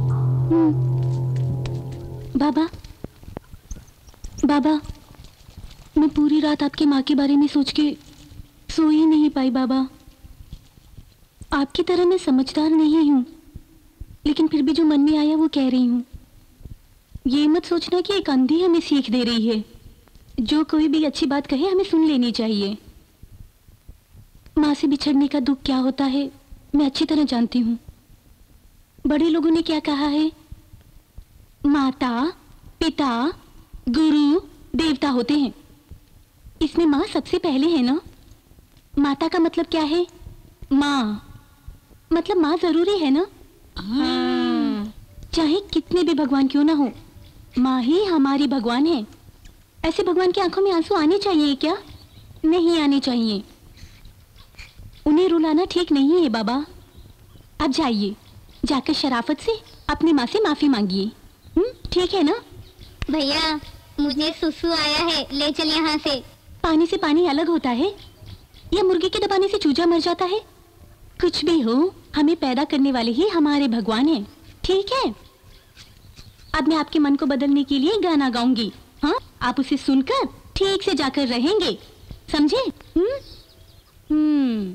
बाबा, बाबा, मैं पूरी रात आपकी माँ के बारे में सोच के सो ही नहीं पाई बाबा। आपकी तरह मैं समझदार नहीं हूँ, लेकिन फिर भी जो मन में आया वो कह रही हूँ। ये मत सोचना कि एक अंधी हमें सीख दे रही है। जो कोई भी अच्छी बात कहे हमें सुन लेनी चाहिए। माँ से बिछड़ने का दुख क्या होता है मैं अच्छी तरह जानती हूँ। बड़े लोगों ने क्या कहा है? माता, पिता, गुरु, देवता होते हैं। इसमें माँ सबसे पहले है ना। माता का मतलब क्या है? माँ, मतलब माँ जरूरी है ना। हाँ। चाहे कितने भी भगवान क्यों ना हो, माँ ही हमारी भगवान है। ऐसे भगवान की आंखों में आंसू आने चाहिए क्या? नहीं आने चाहिए। उन्हें रुलाना ठीक नहीं है बाबा। अब जाइए, जाकर शराफत से अपनी माँ से माफी मांगिए। ठीक है ना? भैया मुझे सुसु आया है, ले चल यहाँ से। पानी से पानी अलग होता है या मुर्गी के दबाने से चूजा मर जाता है? कुछ भी हो, हमें पैदा करने वाले ही हमारे भगवान हैं। ठीक है? अब मैं आपके मन को बदलने के लिए गाना गाऊंगी। हाँ, आप उसे सुनकर ठीक से जाकर रहेंगे, समझे? हम्म हम्म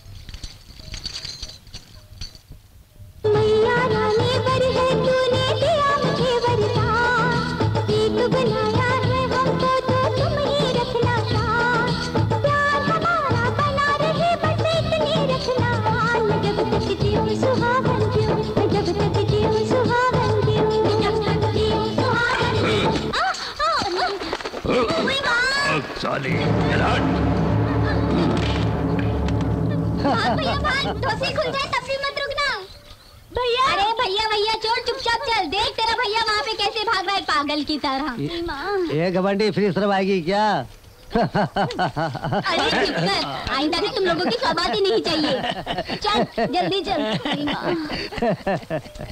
मैया रानी वर है, तूने दिया मुझे वरदान। गीत बनाया है हमको तो तुम ही रखना साथ। प्यार हमारा बना रहे बस इतनी रखना। मैं जब तक जीऊं सुहागन जीऊं, मैं जब तक जीऊं सुहागन जीऊं, जब तक जीऊं सुहागन जीऊं। साली, भाग भैया भाग, धोसी खुल जाए तब भी मत रुकना। भैया अरे भैया भैया छोड़, चुपचाप चल। देख तेरा भैया वहाँ पे कैसे भाग रहा है पागल की तरह। ये घमंडी फिर शर्म आएगी क्या? अरे आइंदा से तुम लोगों की सौगात ही नहीं चाहिए। चल जल्दी चल।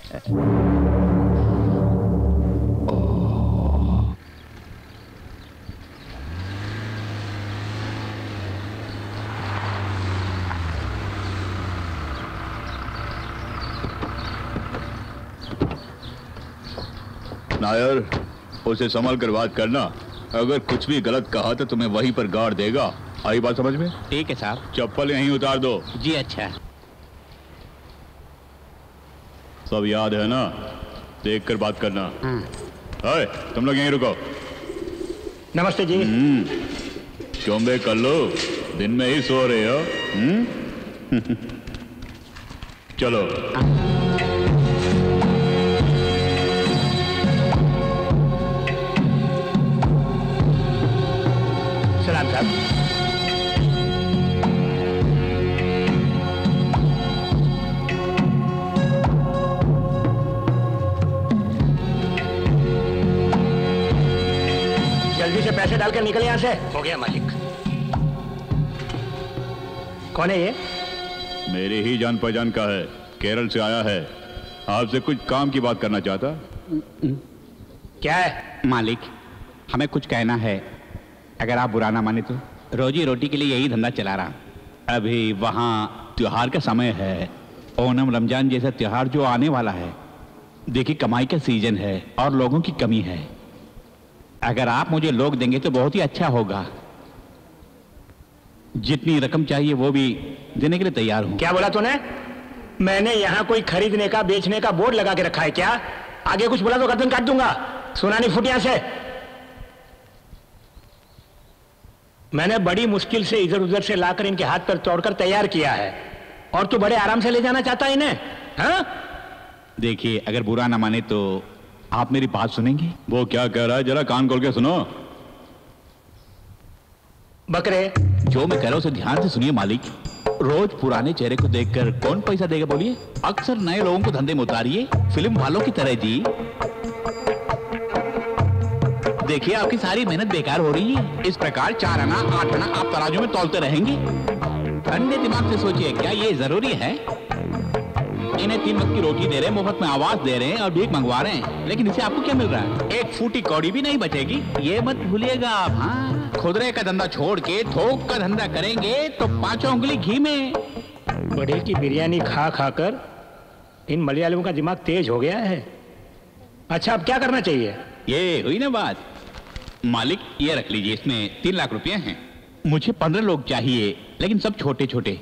नायर, उसे संभल कर बात करना। अगर कुछ भी गलत कहा तो तुम्हें वहीं पर गाड़ देगा। आई बात समझ में? ठीक है साहब। चप्पल यहीं उतार दो। जी अच्छा। सब याद है ना? देख कर बात करना। अरे तुम लोग यहीं रुको। नमस्ते जी। चोंबे कर लो, दिन में ही सो रहे हो। हम्म? चलो। सलाम साहब। जल्दी से पैसे डालकर निकल यहाँ से। हो गया मालिक। कौन है ये? मेरी ही जान पहचान का है, केरल से आया है। आपसे कुछ काम की बात करना चाहता। क्या है? मालिक हमें कुछ कहना है, अगर आप बुरा ना माने तो। रोजी रोटी के लिए यही धंधा चला रहा। अभी वहाँ त्योहार का समय है, ओणम रमजान जैसा त्योहार जो आने वाला है। देखिए कमाई का सीजन है और लोगों की कमी है। अगर आप मुझे लोग देंगे तो बहुत ही अच्छा होगा। जितनी रकम चाहिए वो भी देने के लिए तैयार हूँ। क्या बोला तूने? मैंने यहाँ कोई खरीदने का बेचने का बोर्ड लगा के रखा है क्या? आगे कुछ बोला तो गर्दन काट दूंगा। सुना नहीं फुटिया से। मैंने बड़ी मुश्किल से इधर उधर से लाकर इनके हाथ पर तोड़कर तैयार किया है, और तू बड़े आराम से ले जाना चाहता है इन्हें? हाँ? देखिए अगर बुरा ना माने तो आप मेरी बात सुनेंगे? वो क्या कह रहा है जरा कान खोल के सुनो। बकरे जो मैं कह रहा हूं उसे ध्यान से सुनिए मालिक। रोज पुराने चेहरे को देखकर कौन पैसा देगा बोलिए? अक्सर नए लोगों को धंधे में उतारिए, फिल्म वालों की तरह जी। देखिए आपकी सारी मेहनत बेकार हो रही है। इस प्रकार चार आना आठ आना आप तराजू में तौलते रहेंगे। ठंडे दिमाग से सोचिए, क्या ये जरूरी है? इन्हें तीन वक्त की रोटी दे रहे हैं, मुफ्त में आवाज दे रहे हैं और भीख मंगवा रहे हैं, लेकिन इसे आपको क्या मिल रहा है? एक फूटी कौड़ी भी नहीं बचेगी। ये मत भूलिएगा आप। हाँ, खुदरे का धंधा छोड़ के थोक का धंधा करेंगे तो पांचों उंगली घी में। बड़े की बिरयानी खा खाकर इन मलयालियों का दिमाग तेज हो गया है। अच्छा अब क्या करना चाहिए? ये हुई ना बात। मालिक ये रख लीजिए, इसमें तीन लाख रुपए हैं। मुझे पंद्रह लोग चाहिए, लेकिन सब छोटे छोटे।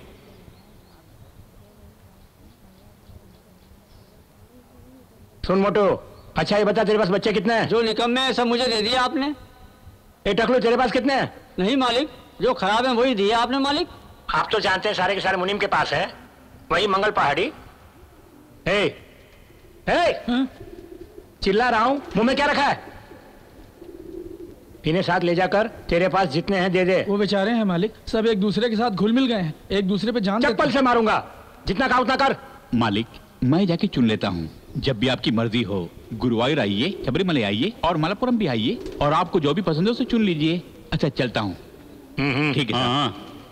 सुन मोटू, अच्छा ये बता तेरे पास बच्चे कितने हैं? जो निकम्मे हैं सब मुझे दे दिया आपने। ए टकलू तेरे पास कितने हैं? नहीं मालिक, जो खराब है वही दिया आपने मालिक। आप तो जानते हैं सारे के सारे मुनीम के पास है, वही मंगल पहाड़ी। ए, ए, चिल्ला रहा हूं, मुंह में क्या रखा है? इन्हें साथ ले जाकर तेरे पास जितने हैं दे दे। वो बेचारे हैं मालिक, सब एक दूसरे के साथ घुल मिल गए हैं, एक दूसरे पे जान चप्पल से मारूंगा, जितना कहा उतना कर। मालिक मैं जाके चुन लेता हूँ, जब भी आपकी मर्जी हो। गुरुवायूर आइए, शबरीमले आइए और मलप्पुरम भी आइए, और आपको जो भी पसंद है उसे चुन लीजिए। अच्छा चलता हूँ। ठीक है। हाँ।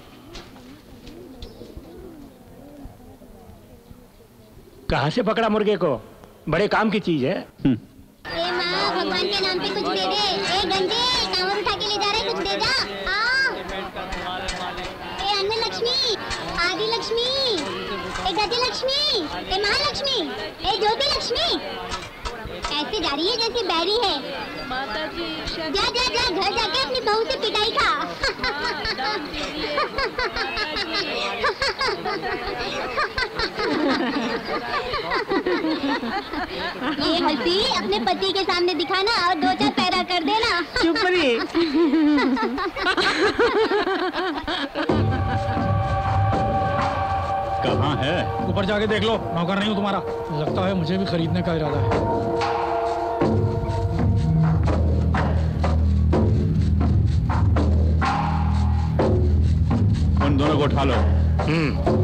कहाँ से पकड़ा मुर्गे को? बड़े काम की चीज है। ए माँ, भगवान के नाम पे कुछ दे दे। ए गंजे, कांवर उठा के ले जा रहे, कुछ दे जा। आ। ए अन्न लक्ष्मी, आदि लक्ष्मी, ए गज लक्ष्मी, ए महालक्ष्मी, ए ज्योति लक्ष्मी। ऐसे जा रही है जैसे बैरी है। माता जी जा जा जा घर जाके अपनी बहू से पिटाई खा। ये हंसी अपने पति के सामने दिखाना और दो चार पैरा कर देना। चुप रही। कहाँ है? ऊपर जाके देख लो, नौकर नहीं हूँ तुम्हारा। लगता है मुझे भी खरीदने का इरादा है। उन दोनों को उठा लो। हम्म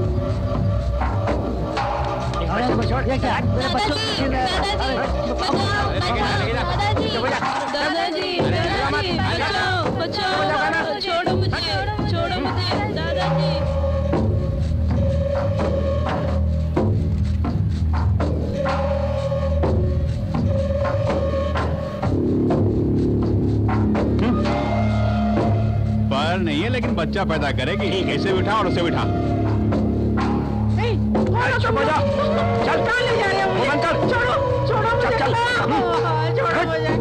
ये क्या मेरे बच्चों की छीन है। दादाजी दादाजी बचाओ बचाओ, छोड़ो मुझे छोड़ो मुझे दादाजी। पर नहीं है लेकिन बच्चा पैदा करेगी। इसे बिठा और उसे बिठा। चल कहाँ ले जा रहे हो मुझे? छोड़ो छोड़ो मुझे, छोड़ो मुझे।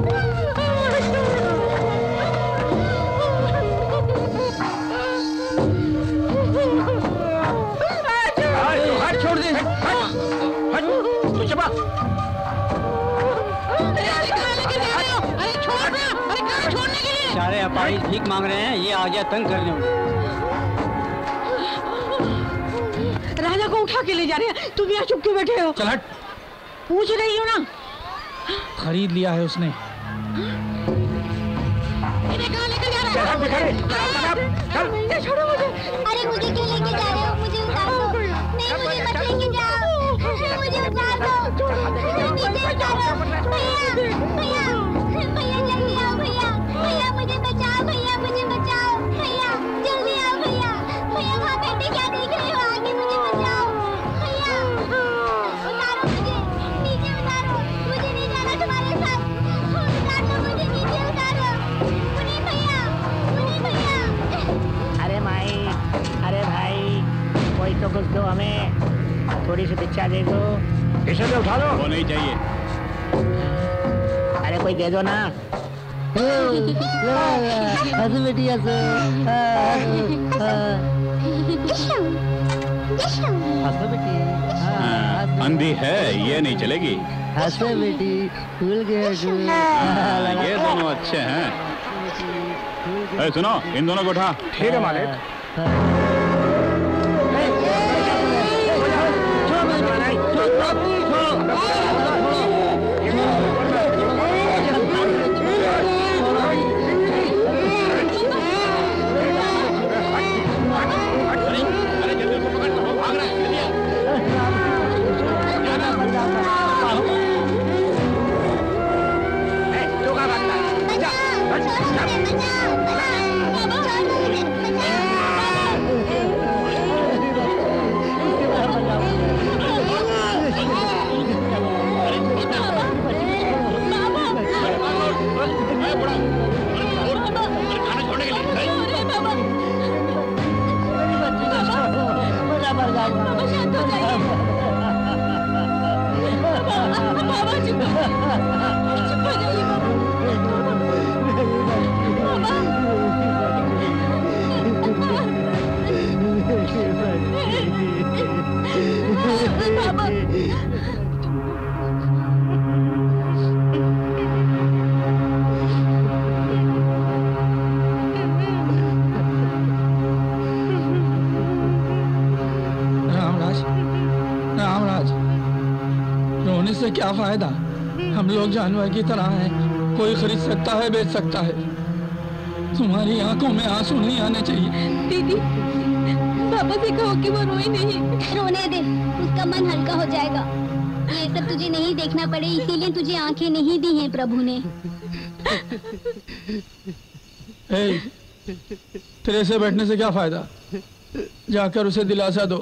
हट, छोड़ दे, हट, तू चुप। अरे छोड़ ना, अरे कहाँ छोड़ने के लिए? सारे अपारी भीख मांग रहे हैं, ये आ गया तंग करने में। राजा को उठा के ले जा रहे हैं, तुम यहाँ चुप के बैठे हो। चल हट। पूछ रही हो ना? खरीद लिया है उसने। इन्हें कहाँ लेकर जा रहा है? चल छोड़ो मुझे। अरे मुझे क्यों लेके जा रहे हो? मुझे उतार दो। नहीं मुझे मत लेके जाओ, मुझे उतार दो, नीचे उतारो। भैया भैया भैया जल्दी आओ भैया, भैया मुझे बचाओ, भैया मुझे बचाओ, भैया जल्दी आओ भैया। भैया वहाँ बैठे क्या देख रहे हो? आगे मुझे बचाओ भैया, उतारो मुझे, नीचे उतारो, मुझे नहीं जाना तुम्हारे साथ, उतार दो मुझे, नीचे उतारो। मुनी भैया, मुनी भैया। अरे माई, अरे भाई, कोई तो कुछ दो हमें, थोड़ी सी भिक्षा दे दो। इसे भी उठा लो। वो नहीं चाहिए। अरे कोई दे दो ना। हंसो बेटी हंसो, हंसो बेटी। हाँ, अंधी है, ये नहीं चलेगी। हंसो बेटी, भूल गए तू। हाँ, ये दोनों अच्छे हैं। ए, सुनो, इन दोनों को उठा। ठीक है मालिक। क्या फायदा? हम लोग जानवर की तरह हैं, कोई खरीद सकता है, बेच सकता है। तुम्हारी आंखों में आंसू नहीं आने चाहिए। दीदी, पापा से कहो कि वो रोए नहीं। रोने दे, उसका मन हल्का हो जाएगा। ये सब तुझे नहीं देखना पड़े, इसीलिए तुझे आंखें नहीं दी हैं प्रभु ने। ए, तेरे से बैठने से क्या फायदा? जाकर उसे दिलासा दो।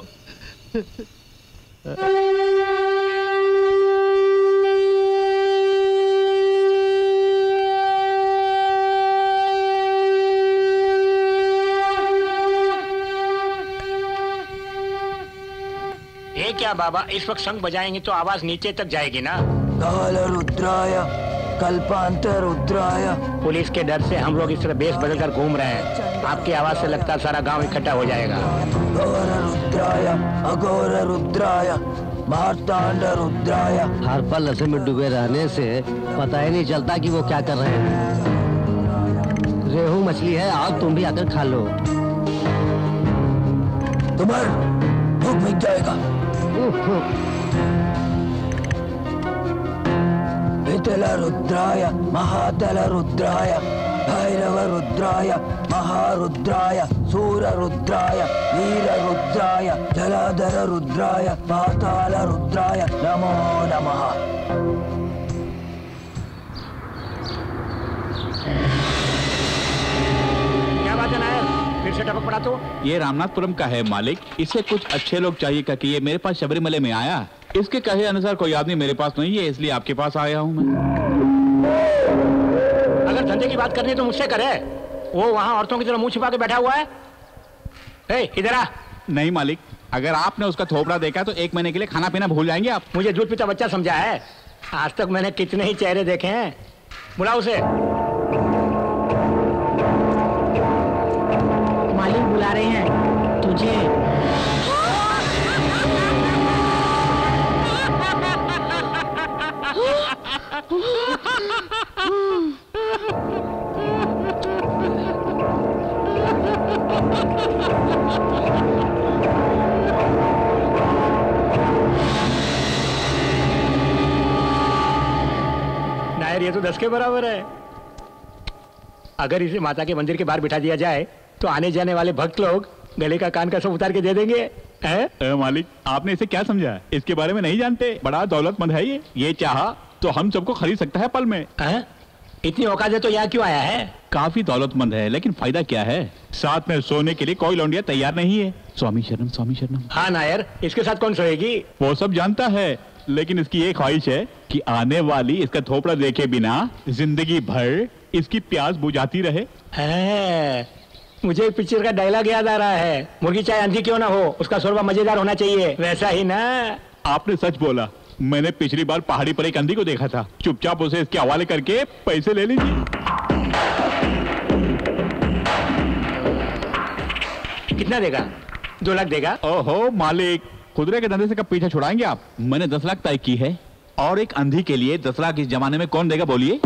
क्या बाबा, इस वक्त शंख बजाएंगे तो आवाज नीचे तक जाएगी ना? काल रुद्राय कल्पांत रुद्राय। पुलिस के डर से हम लोग इस तरह बेस बदल कर घूम रहे हैं। आपकी आवाज से लगता है सारा गांव इकट्ठा हो जाएगा। घोर रुद्राय अघोर रुद्राय मार्तांड रुद्राय। हर पल नशे में डूबे रहने से पता ही नहीं चलता कि वो क्या कर रहे हैं। रेहू मछली है, आओ तुम भी आकर खा लो। तुम्हारा भूख मिट जाएगा। वितल रुद्राय महातल रुद्राय भैरव रुद्राय महारुद्राय सूर रुद्राय वीर रुद्राय जलाधर रुद्राय पाताल रुद्राय नमो नमः। क्या बात है नायर, फिर से टपक पड़ा तो? ये रामनाथपुरम का है मालिक, इसे कुछ अच्छे लोग चाहिए कि ये मेरे पास शबरीमले में आया। इसके कहे अनुसार कोई आदमी मेरे पास नहीं है, इसलिए आपके पास आया हूँ मैं। अगर धंधे की बात करनी है तो मुझसे करे, वो वहाँ औरतों की तरह मुंह छिपा के बैठा हुआ है। ए, इधर आ। नहीं मालिक, अगर आपने उसका थोपड़ा देखा तो एक महीने के लिए खाना पीना भूल जाएंगे आप। मुझे दूध पीता बच्चा समझा है? आज तक मैंने कितने ही चेहरे देखे हैं। बुलाओ उसे। मालिक बुला रहे हैं तुझे। नायर, ये तो दस के बराबर है। अगर इसे माता के मंदिर के बाहर बिठा दिया जाए तो आने जाने वाले भक्त लोग गले का कान का सब उतार के दे देंगे। ए, मालिक, आपने इसे क्या समझा? इसके बारे में नहीं जानते, बड़ा दौलतमंद है ये। ये चाहा तो हम सबको खरीद सकता है पल में। है? इतनी औकात है तो यहाँ क्यों आया है? काफी दौलतमंद है, लेकिन फायदा क्या है? साथ में सोने के लिए कोई लौंडिया तैयार नहीं है। स्वामी शरणम, स्वामी शरणम। हाँ नायर, इसके साथ कौन सोएगी? वो सब जानता है, लेकिन इसकी एक ख्वाहिश है कि आने वाली इसका थोपड़ा देखे बिना जिंदगी भर इसकी प्यास बुझाती रहे। है, मुझे एक पिक्चर का डायलॉग याद आ रहा है, मुर्गी चाहे अंधी क्यों ना हो, उसका शोरबा मजेदार होना चाहिए। वैसा ही ना? आपने सच बोला। मैंने पिछली बार पहाड़ी पर एक अंधी को देखा था, चुपचाप उसे इसके हवाले करके पैसे ले लीजिए। कितना देगा? दो लाख देगा? ओहो मालिक, खुदरे के धंधे से कब पीछा छुड़ाएंगे आप? मैंने दस लाख तय की है, और एक अंधी के लिए दस लाख इस जमाने में कौन देगा बोलिए?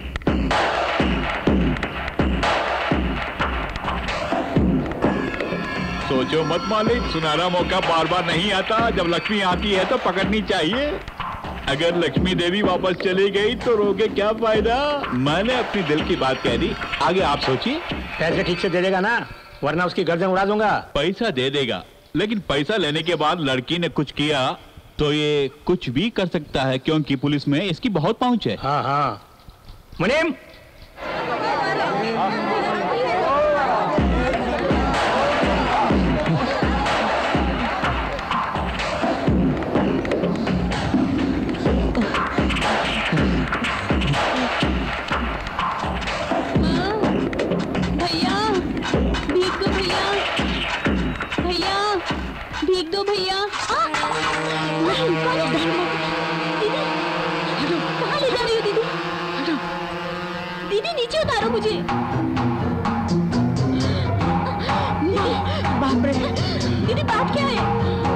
सोचो मत मालिक, सुनहरा मौका बार बार नहीं आता। जब लक्ष्मी आती है तो पकड़नी चाहिए। अगर लक्ष्मी देवी वापस चली गई तो रोके क्या फायदा? मैंने अपनी दिल की बात कह दी, आगे आप सोचिए। पैसे ठीक से दे देगा ना, वरना उसकी गर्दन उड़ा दूंगा। पैसा दे देगा, लेकिन पैसा लेने के बाद लड़की ने कुछ किया तो ये कुछ भी कर सकता है, क्योंकि पुलिस में इसकी बहुत पहुंच है। हाँ हाँ। मुनीम, भीग दो भैया। कहाँ ले जा रही हो दीदी? दीदी नीचे उतारो मुझे। बाप रे, दीदी बात क्या है?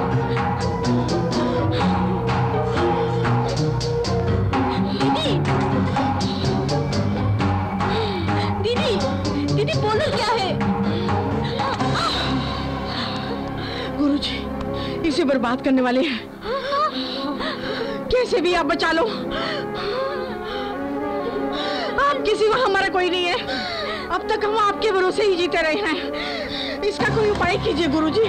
दीदी दीदी दीदी बोलो क्या है? गुरुजी, इसे बर्बाद करने वाले हैं। कैसे भी आप बचा लो। आपके सिवा हमारा कोई नहीं है। अब तक हम आपके भरोसे ही जीते रहे हैं। इसका कोई उपाय कीजिए गुरुजी।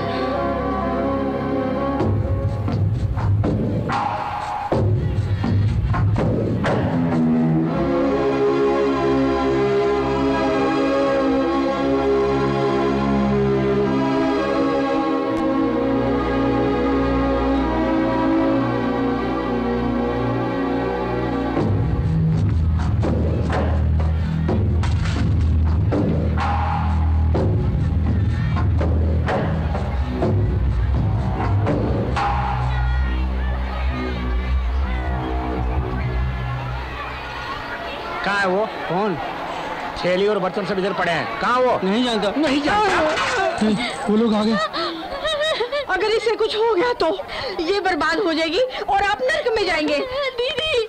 कहाँ है वो? कौन? थैली और बर्तन सब इधर पड़े हैं। कहाँ वो? नहीं जानता। नहीं जानता। वो लोग आ गए। अगर इसे कुछ हो गया तो ये बर्बाद हो जाएगी और आप नर्क में जाएंगे। दीदी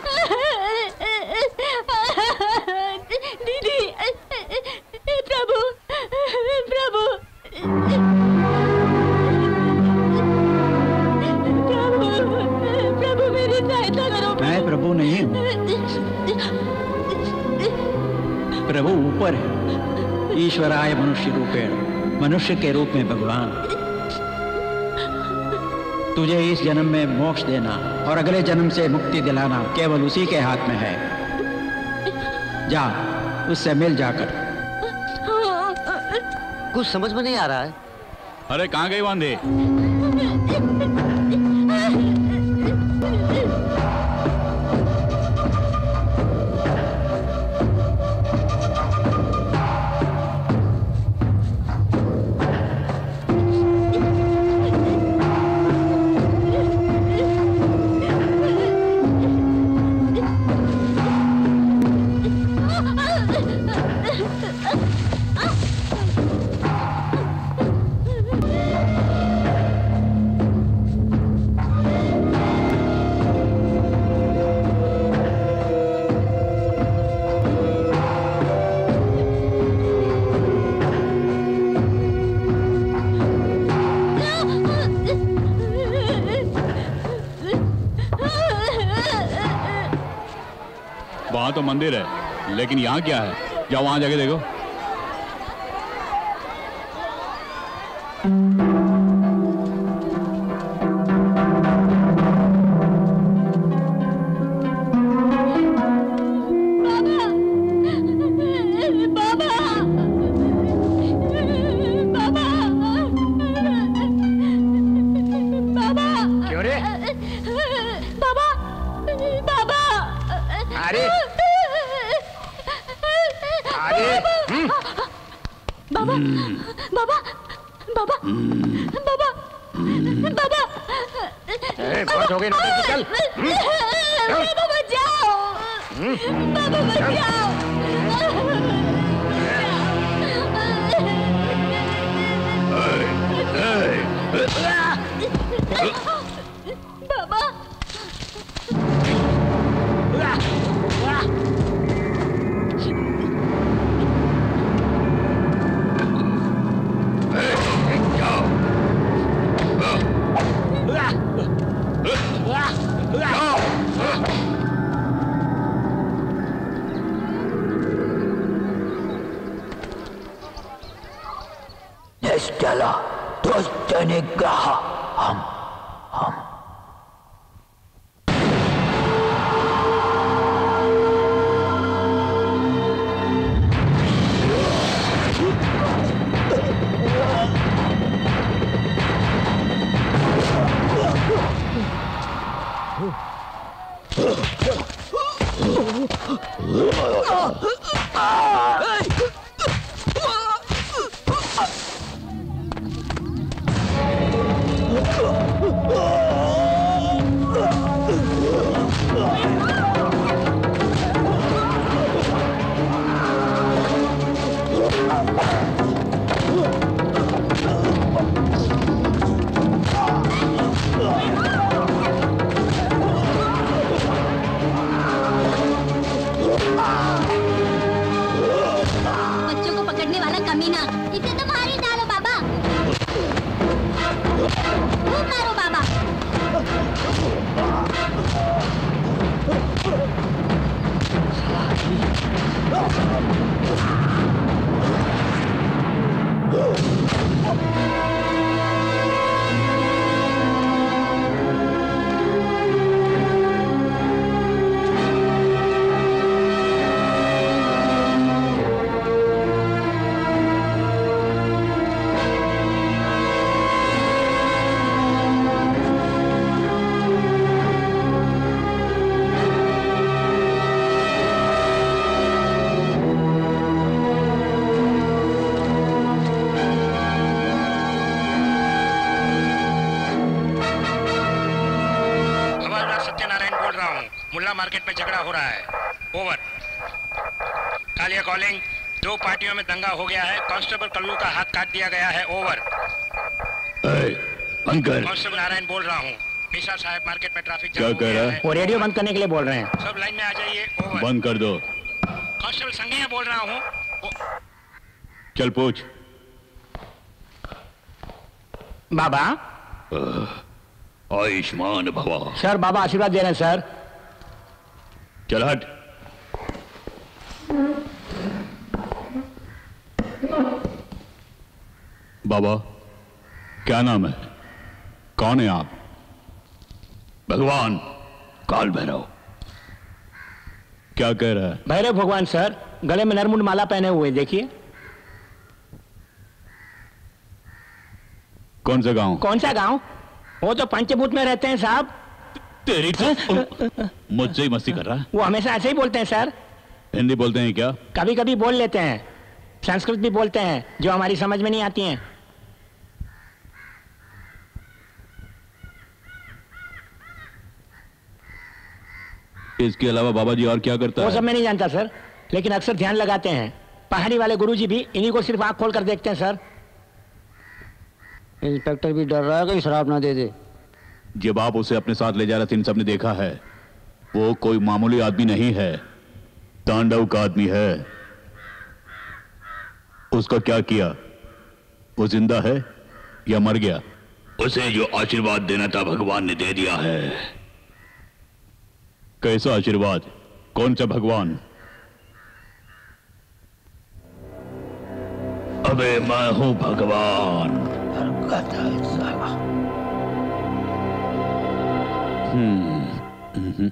दीदी प्रभु प्रभु प्रभु प्रभु मेरी सहायता करो। मैं प्रभु नहीं हूँ, प्रभु ऊपर है। ईश्वराय मनुष्य रूपेण, मनुष्य के रूप में भगवान तुझे इस जन्म में मोक्ष देना और अगले जन्म से मुक्ति दिलाना केवल उसी के हाथ में है। जा, उससे मिल जाकर। कुछ समझ में नहीं आ रहा है। अरे कहाँ गई वांदे? वहां तो मंदिर है, लेकिन यहाँ क्या है? जाओ वहां जाके देखो। मार्केट में झगड़ा हो रहा है। ओवर। कालिया कॉलिंग। दो पार्टियों में दंगा हो गया है। कांस्टेबल कल्लू का हाथ काट दिया गया है। ओवर। कांस्टेबल नारायण बोल रहा हूँ। मिश्रा साहब मार्केट में ट्रैफिक क्या कह रहा है? वो रेडियो बंद करने के लिए बोल रहे हैं। सब लाइन में आ जाइए। ओवर। बंद कर दो। कांस्टेबल संघिया बोल रहा हूँ। चल पूछ। बाबा। आयुष्मान भवा। सर बाबा आशीर्वाद दे रहे हैं सर। चल हट। बाबा, क्या नाम है? कौन है आप? भगवान काल भैरव। क्या कह रहा है? भैरव भगवान सर, गले में नरमुंड माला पहने हुए, देखिए। कौन सा गांव? कौन सा गांव? वो तो पंचभूत में रहते हैं साहब। तेरी तो मुझसे ही मस्ती कर रहा है। वो हमेशा ऐसे ही बोलते हैं सर। हिंदी बोलते हैं क्या? कभी कभी बोल लेते हैं, संस्कृत भी बोलते हैं जो हमारी समझ में नहीं आती हैं। इसके अलावा बाबा जी और क्या करता वो है? सब मैं नहीं जानता सर, लेकिन अक्सर ध्यान लगाते हैं। पहाड़ी वाले गुरुजी भी इन्हीं को सिर्फ आंख खोल कर देखते हैं सर। इंस्पेक्टर भी डर रहा है कहीं शराब ना दे दे। जब आप उसे अपने साथ ले जा रहे थे, इन सबने देखा है। वो कोई मामूली आदमी नहीं है, तांडव का आदमी है। उसका क्या किया? वो जिंदा है या मर गया? उसे जो आशीर्वाद देना था भगवान ने दे दिया है। कैसा आशीर्वाद? कौन सा भगवान? अबे मैं हूं भगवान। हम्म हम्म।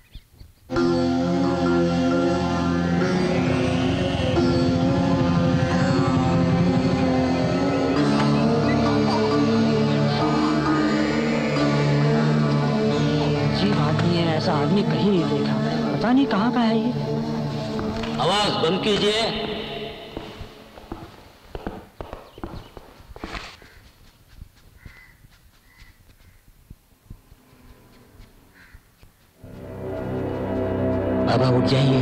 अजीब आदमी है, ऐसा आदमी कहीं नहीं देखा। पता नहीं कहाँ का है ये। आवाज बंद कीजिए। बाबा उठ जाइए।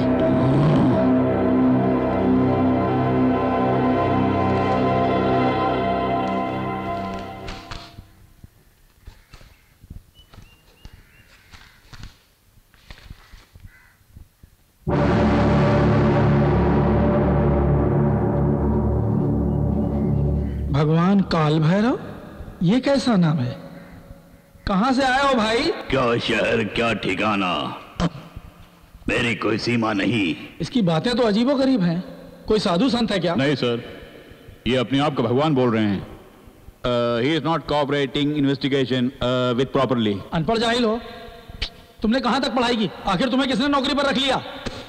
भगवान काल भैरव, ये कैसा नाम है? कहां से आए हो भाई? क्या शहर, क्या ठिकाना, मेरी कोई सीमा नहीं। इसकी बातें तो अजीबो गरीब हैं। कोई साधु संत है क्या? नहीं सर, ये अपने आप का भगवान बोल रहे हैं। He is not cooperating investigation with properly. अनपढ़ जाहिल हो। तुमने कहां तक पढ़ाई की? आखिर तुम्हें किसने नौकरी पर रख लिया?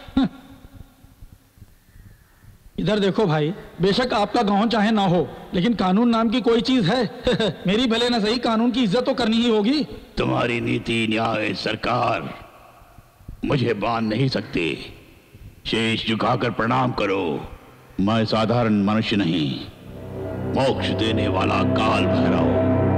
इधर देखो भाई, बेशक आपका गांव चाहे ना हो, लेकिन कानून नाम की कोई चीज है। मेरी भले ना सही, कानून की इज्जत तो करनी ही होगी। तुम्हारी नीति न्याय सरकार मुझे बांध नहीं सकते। शेष झुकाकर प्रणाम करो। मैं साधारण मनुष्य नहीं, मोक्ष देने वाला काल भैरव।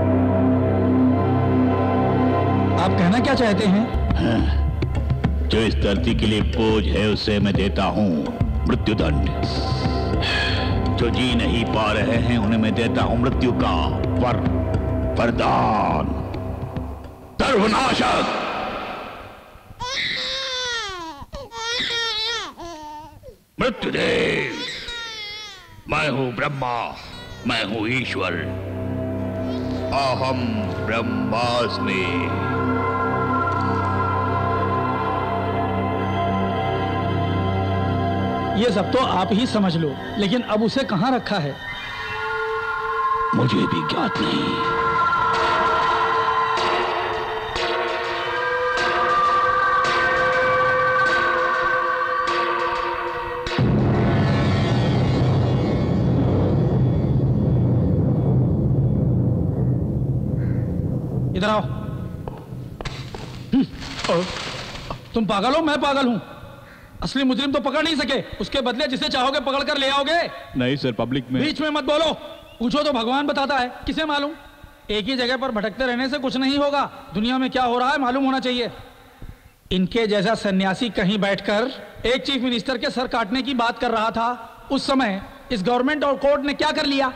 आप कहना क्या चाहते हैं? हाँ, जो इस धरती के लिए बोझ है उसे मैं देता हूं मृत्युदंड। जो जी नहीं पा रहे हैं उन्हें मैं देता हूं मृत्यु का वर वरदान। सर्वनाशक। मृत्युदेव, मैं हूं ब्रह्मा, मैं हूं ईश्वर। अहम ब्रह्मास्मि। ये सब तो आप ही समझ लो, लेकिन अब उसे कहां रखा है? मुझे भी ज्ञात नहीं। इधर आओ। तुम पागल हो? मैं पागल हूं? असली मुजरिम तो पकड़ नहीं सके, उसके बदले जिसे चाहोगे पकड़ कर ले आओगे। नहीं सर, पब्लिक में। बीच में मत बोलो। पूछो तो भगवान बताता है, किसे मालूम? एक ही जगह पर भटकते रहने से कुछ नहीं होगा। दुनिया में क्या हो रहा है मालूम होना चाहिए। इनके जैसा सन्यासी कहीं बैठकर एक चीफ मिनिस्टर के सर काटने की बात कर रहा था। उस समय इस गवर्नमेंट और कोर्ट ने क्या कर लिया?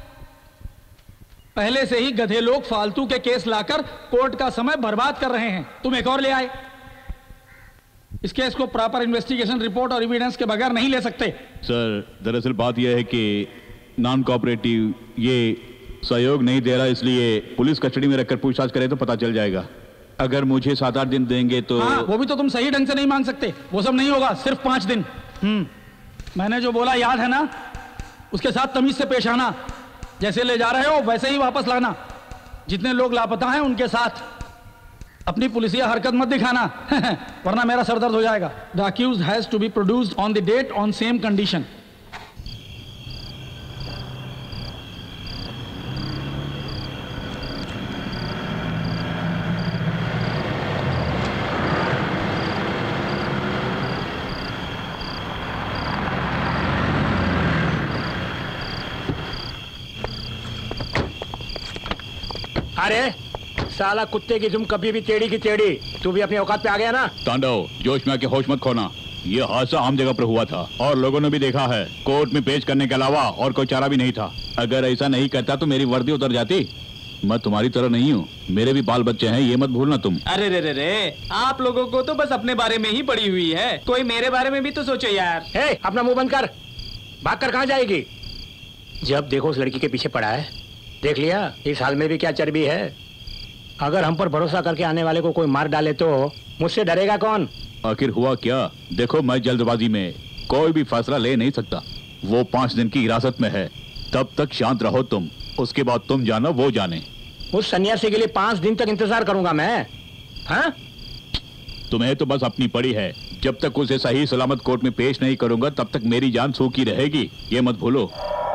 पहले से ही गधे लोग फालतू के केस लाकर कोर्ट का समय बर्बाद कर रहे हैं। तुम एक और ले आए। इस केस को प्रॉपर इन्वेस्टिगेशन रिपोर्ट और एविडेंस के बगैर नहीं ले सकते। सर, दरअसल बात यह है कि नॉन कोऑपरेटिव ये सहयोग नहीं दे रहा, इसलिए पुलिस कस्टडी में रखकर पूछताछ करें तो पता चल जाएगा। अगर मुझे सात आठ दिन देंगे तो। हाँ, वो भी तो तुम सही ढंग से नहीं मांग सकते। वो सब नहीं होगा, सिर्फ पांच दिन। हम्म मैंने जो बोला याद है ना? उसके साथ तमीज से पेश आना। जैसे ले जा रहे हो वैसे ही वापस लाना। जितने लोग लापता हैं उनके साथ अपनी पुलिसिया हरकत मत दिखाना वरना मेरा सर दर्द हो जाएगा। The accused has to be produced on the date on same condition. अरे साला कुत्ते की तुम कभी भी टेढ़ी की टेढ़ी, तू भी अपने औकात पे आ गया ना। तांडव, जोश में आके होश मत खोना। ये हादसा आम जगह पर हुआ था और लोगों ने भी देखा है। कोर्ट में पेश करने के अलावा और कोई चारा भी नहीं था। अगर ऐसा नहीं करता तो मेरी वर्दी उतर जाती। मैं तुम्हारी तरह नहीं हूँ, मेरे भी बाल बच्चे हैं, ये मत भूलना तुम। अरे रे रे रे, आप लोगों को तो बस अपने बारे में ही पड़ी हुई है, कोई मेरे बारे में भी तो सोचो यार। हे, अपना मुंह बंद कर, भाग कर कहाँ जाएगी? जब देखो उस लड़की के पीछे पड़ा है। देख लिया इस हाल में भी क्या चर्बी है। अगर हम पर भरोसा करके आने वाले को कोई मार डाले तो मुझसे डरेगा कौन? आखिर हुआ क्या? देखो मैं जल्दबाजी में कोई भी फैसला ले नहीं सकता। वो पांच दिन की हिरासत में है, तब तक शांत रहो तुम। उसके बाद तुम जानो वो जाने। उस सन्यासी के लिए पांच दिन तक इंतजार करूंगा मैं? हाँ? तुम्हें तो बस अपनी पड़ी है। जब तक उसे सही सलामत कोर्ट में पेश नहीं करूंगा तब तक मेरी जान सूखी रहेगी, ये मत भूलो।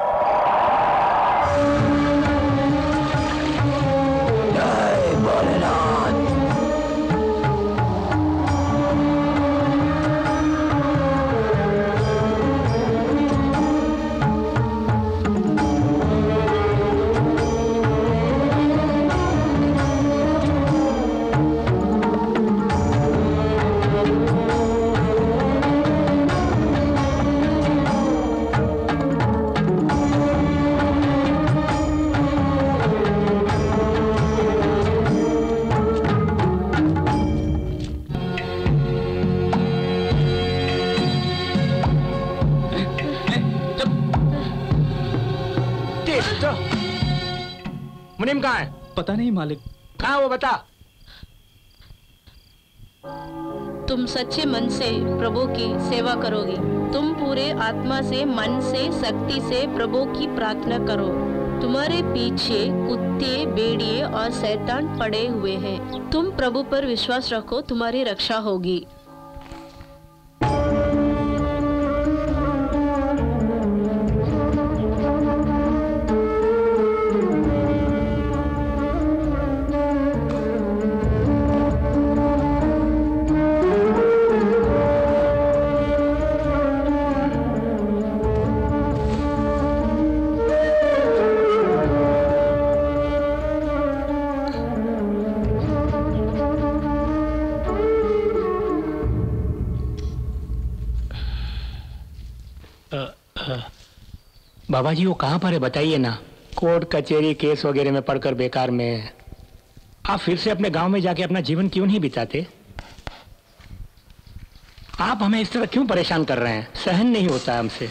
मुनीम कहाँ है? पता नहीं मालिक। कहाँ वो बता। तुम सच्चे मन से प्रभु की सेवा करोगे। तुम पूरे आत्मा से, मन से, शक्ति से प्रभु की प्रार्थना करो। तुम्हारे पीछे कुत्ते, भेड़िए और शैतान पड़े हुए हैं। तुम प्रभु पर विश्वास रखो, तुम्हारी रक्षा होगी। बाबा जी वो कहाँ पर है बताइए ना। कोर्ट कचहरी केस वगैरह में पढ़कर बेकार में। आप फिर से अपने गांव में जाके अपना जीवन क्यों नहीं बिताते? आप हमें इस तरह क्यों परेशान कर रहे हैं? सहन नहीं होता हमसे।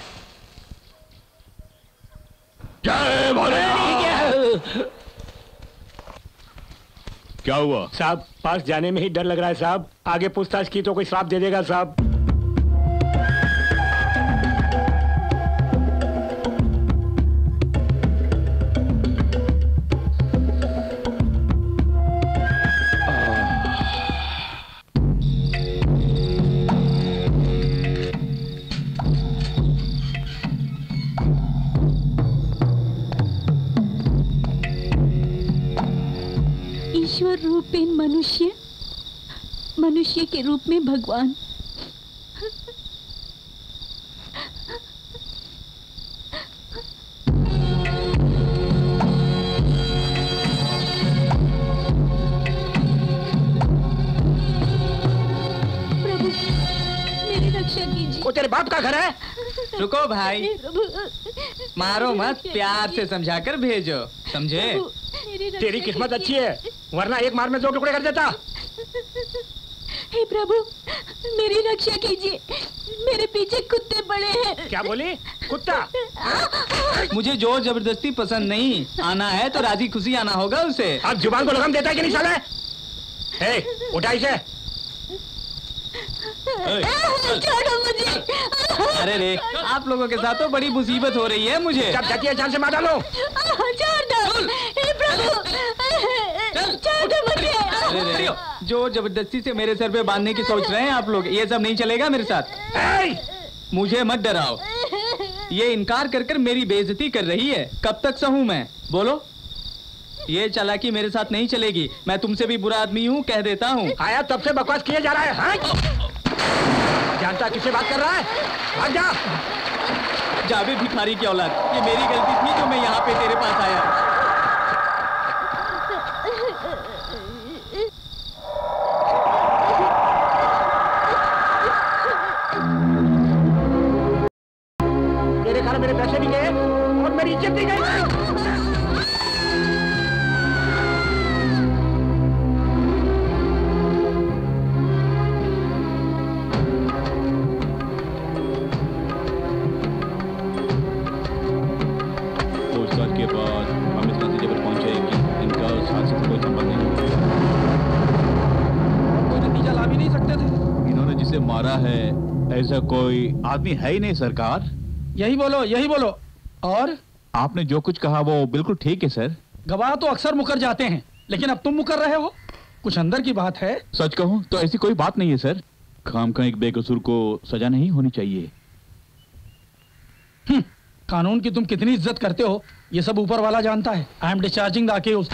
जय भोलेनाथ। क्या हुआ साहब? पास जाने में ही डर लग रहा है साहब। आगे पूछताछ की तो कोई श्राप दे देगा साहब। ईश्वर रूपेण मनुष्य, मनुष्य के रूप में भगवान। प्रभु मेरी रक्षा कीजिए। वो तेरे बाप का घर है? रुको भाई, मारो मत, प्यार से समझाकर भेजो, समझे? तेरी किस्मत अच्छी है, वरना एक मार में दो टुकड़े कर देता। हे प्रभु मेरी रक्षा कीजिए, मेरे पीछे कुत्ते पड़े हैं। क्या बोली? कुत्ता? मुझे जोर जबरदस्ती पसंद नहीं, आना है तो राजी खुशी आना होगा उसे। अब जुबान को लगाम देता है कि नहीं साले? हे, उठा इसे। छोड़ो मुझे। अरे रे, आप लोगों के साथ तो बड़ी मुसीबत हो रही है मुझे। जब जाती है जान से मार डालो। छोड़ दो हे प्रभु, छोड़ दो मुझे। अरे रे, जो जबरदस्ती से मेरे सर पे बांधने की सोच रहे हैं आप लोग, ये सब नहीं चलेगा मेरे साथ। मुझे मत डराओ, ये इनकार कर कर मेरी बेइज्जती कर रही है। कब तक सहूं मैं, बोलो? ये चालाकी मेरे साथ नहीं चलेगी। मैं तुमसे भी बुरा आदमी हूँ, कह देता हूँ। आया तब से बकवास किया जा रहा है। हाँ? जानता किससे बात कर रहा है? भाग जा। जावे भिखारी की औलाद, ये मेरी गलती थी जो मैं यहाँ पे तेरे पास आया। मेरे कारण मेरे पैसे भी गए और मेरी इज्जत भी गई। के बाद हम इस नतीजे पर पहुंचे कि इनका उस हादसे से कोई संबंध नहीं। कोई नतीजा ला भी नहीं सकते थे। इन्होंने जिसे मारा है ऐसा कोई आदमी है ही नहीं सरकार। यही बोलो, यही बोलो। और आपने जो कुछ कहा वो बिल्कुल ठीक है सर। गवाह तो अक्सर मुकर जाते हैं, लेकिन अब तुम मुकर रहे हो। कुछ अंदर की बात है। सच कहूं तो ऐसी कोई बात नहीं है सर। खामखा एक बेकसूर को सजा नहीं होनी चाहिए। कानून की तुम कितनी इज्जत करते हो ये सब ऊपर वाला जानता है। I am discharging the accused.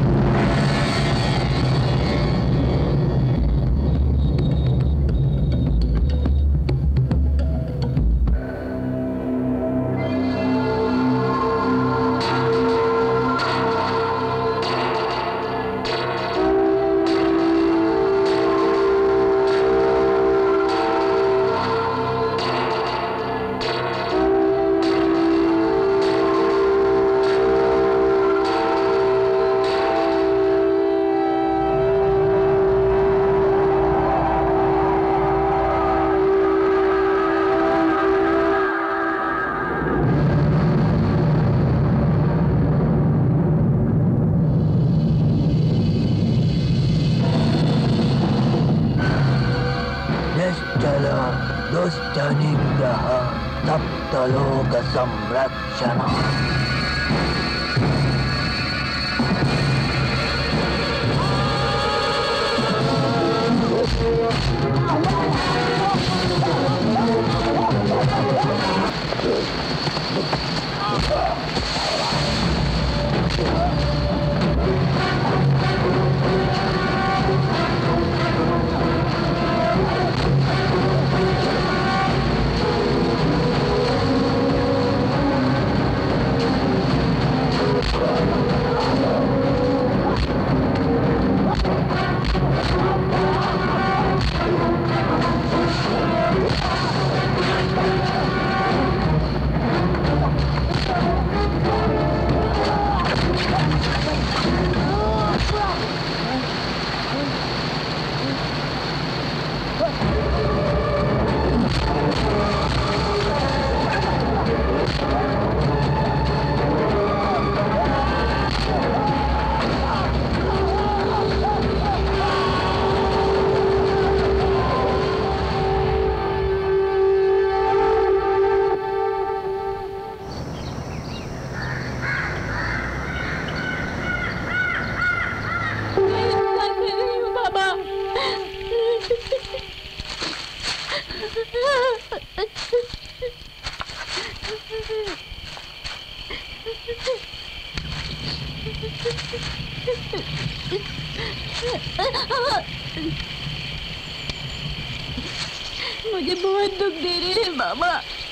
मुझे बहुत दुख दे रहे हैं बाबा।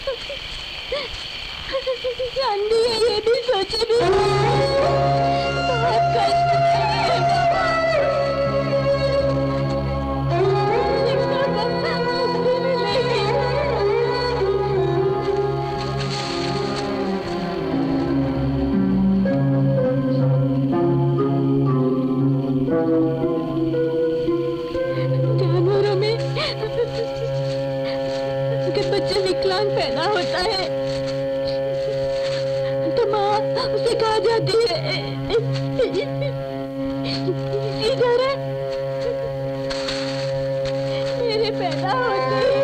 जानती है ये भी सोचे भी बहुत कष्ट दे रहे हैं बाबा। शिक्षा करना मुक्ति मिलेगी। जानवरों में अगर बच्चा विकलांग पैदा होता है तो माँ उसे कहा जाती है इसी तरह मेरे पैदा होते ही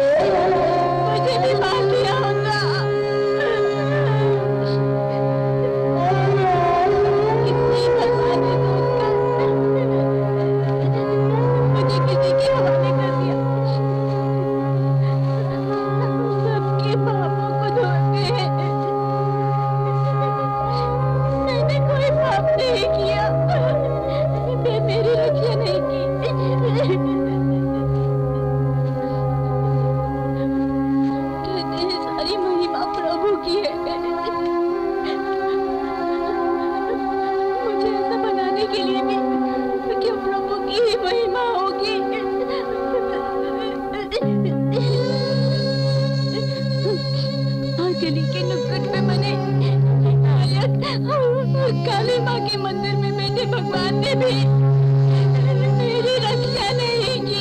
मेरी माँ के मंदिर में बैठे भगवान ने भी मेरी रक्षा नहीं की।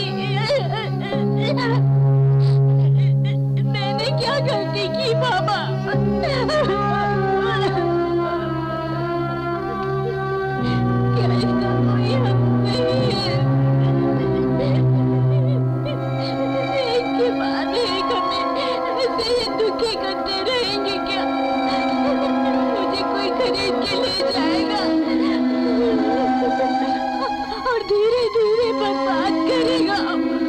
मैंने क्या गलती की बाबा? क्या इसका कोई हक नहीं है? एक के बाद एक हमें ऐसे ही दुखी करते रहेंगे क्या? मुझे कोई खरीद के ले जाएगा और धीरे धीरे बर्बाद करेगा।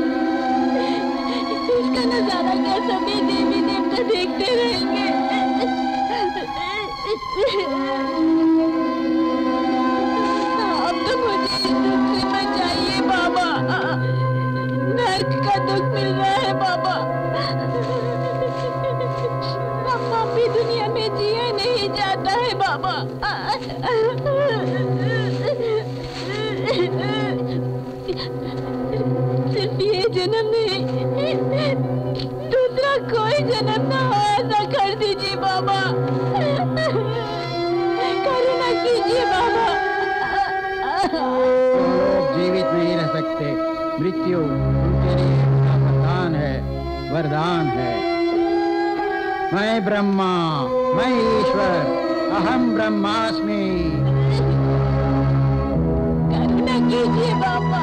इसका नजारा क्या सभी देवी देवता देखते रहेंगे? अब तो मुझे इस दुख से बचाइए बाबा। नर्क का दुख मिल रहा है बाबा। अब पापी दुनिया में जिया नहीं जाता है बाबा। सिर्फ ये जन्म नहीं, दूसरा कोई जन्म ना हो ऐसा कर दीजिए बाबा। करुणा कीजिए बाबा। लोग जीवित नहीं रह सकते। मृत्यु उनके लिए वरदान है, वरदान है। मैं ब्रह्मा, मैं ईश्वर, अहम ब्रह्मास्मि। करुणा कीजिए बाबा।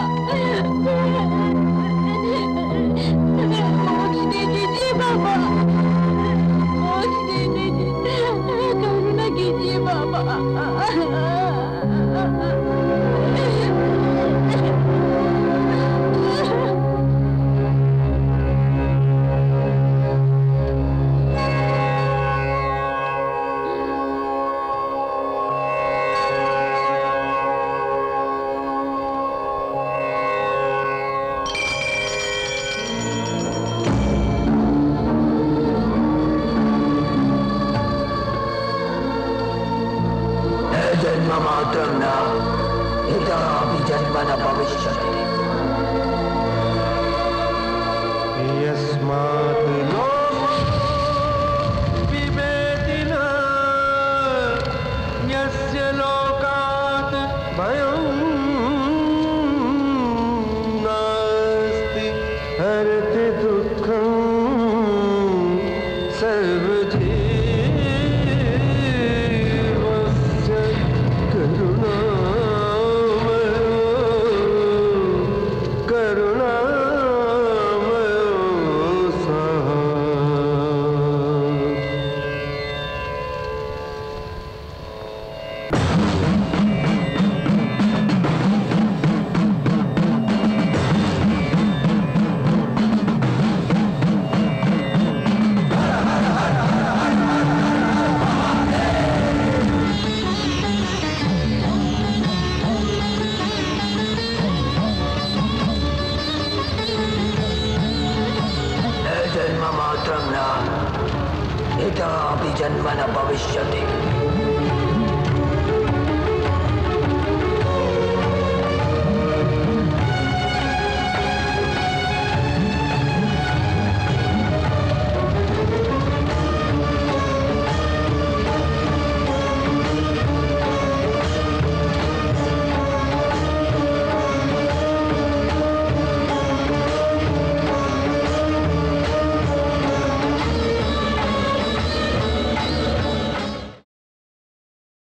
मोक्ष दे दीजिए बाबा, मोक्ष दे दीजिए। करुणा कीजिए बाबा। जन्ममात्रं न इतरापि जन्म न भविष्यति। यस्मात् लोको विवेति न यस्य लोकात् भयं नास्ति हरति दुःखं सर्वजीवस्य जन्म न भविष्यति।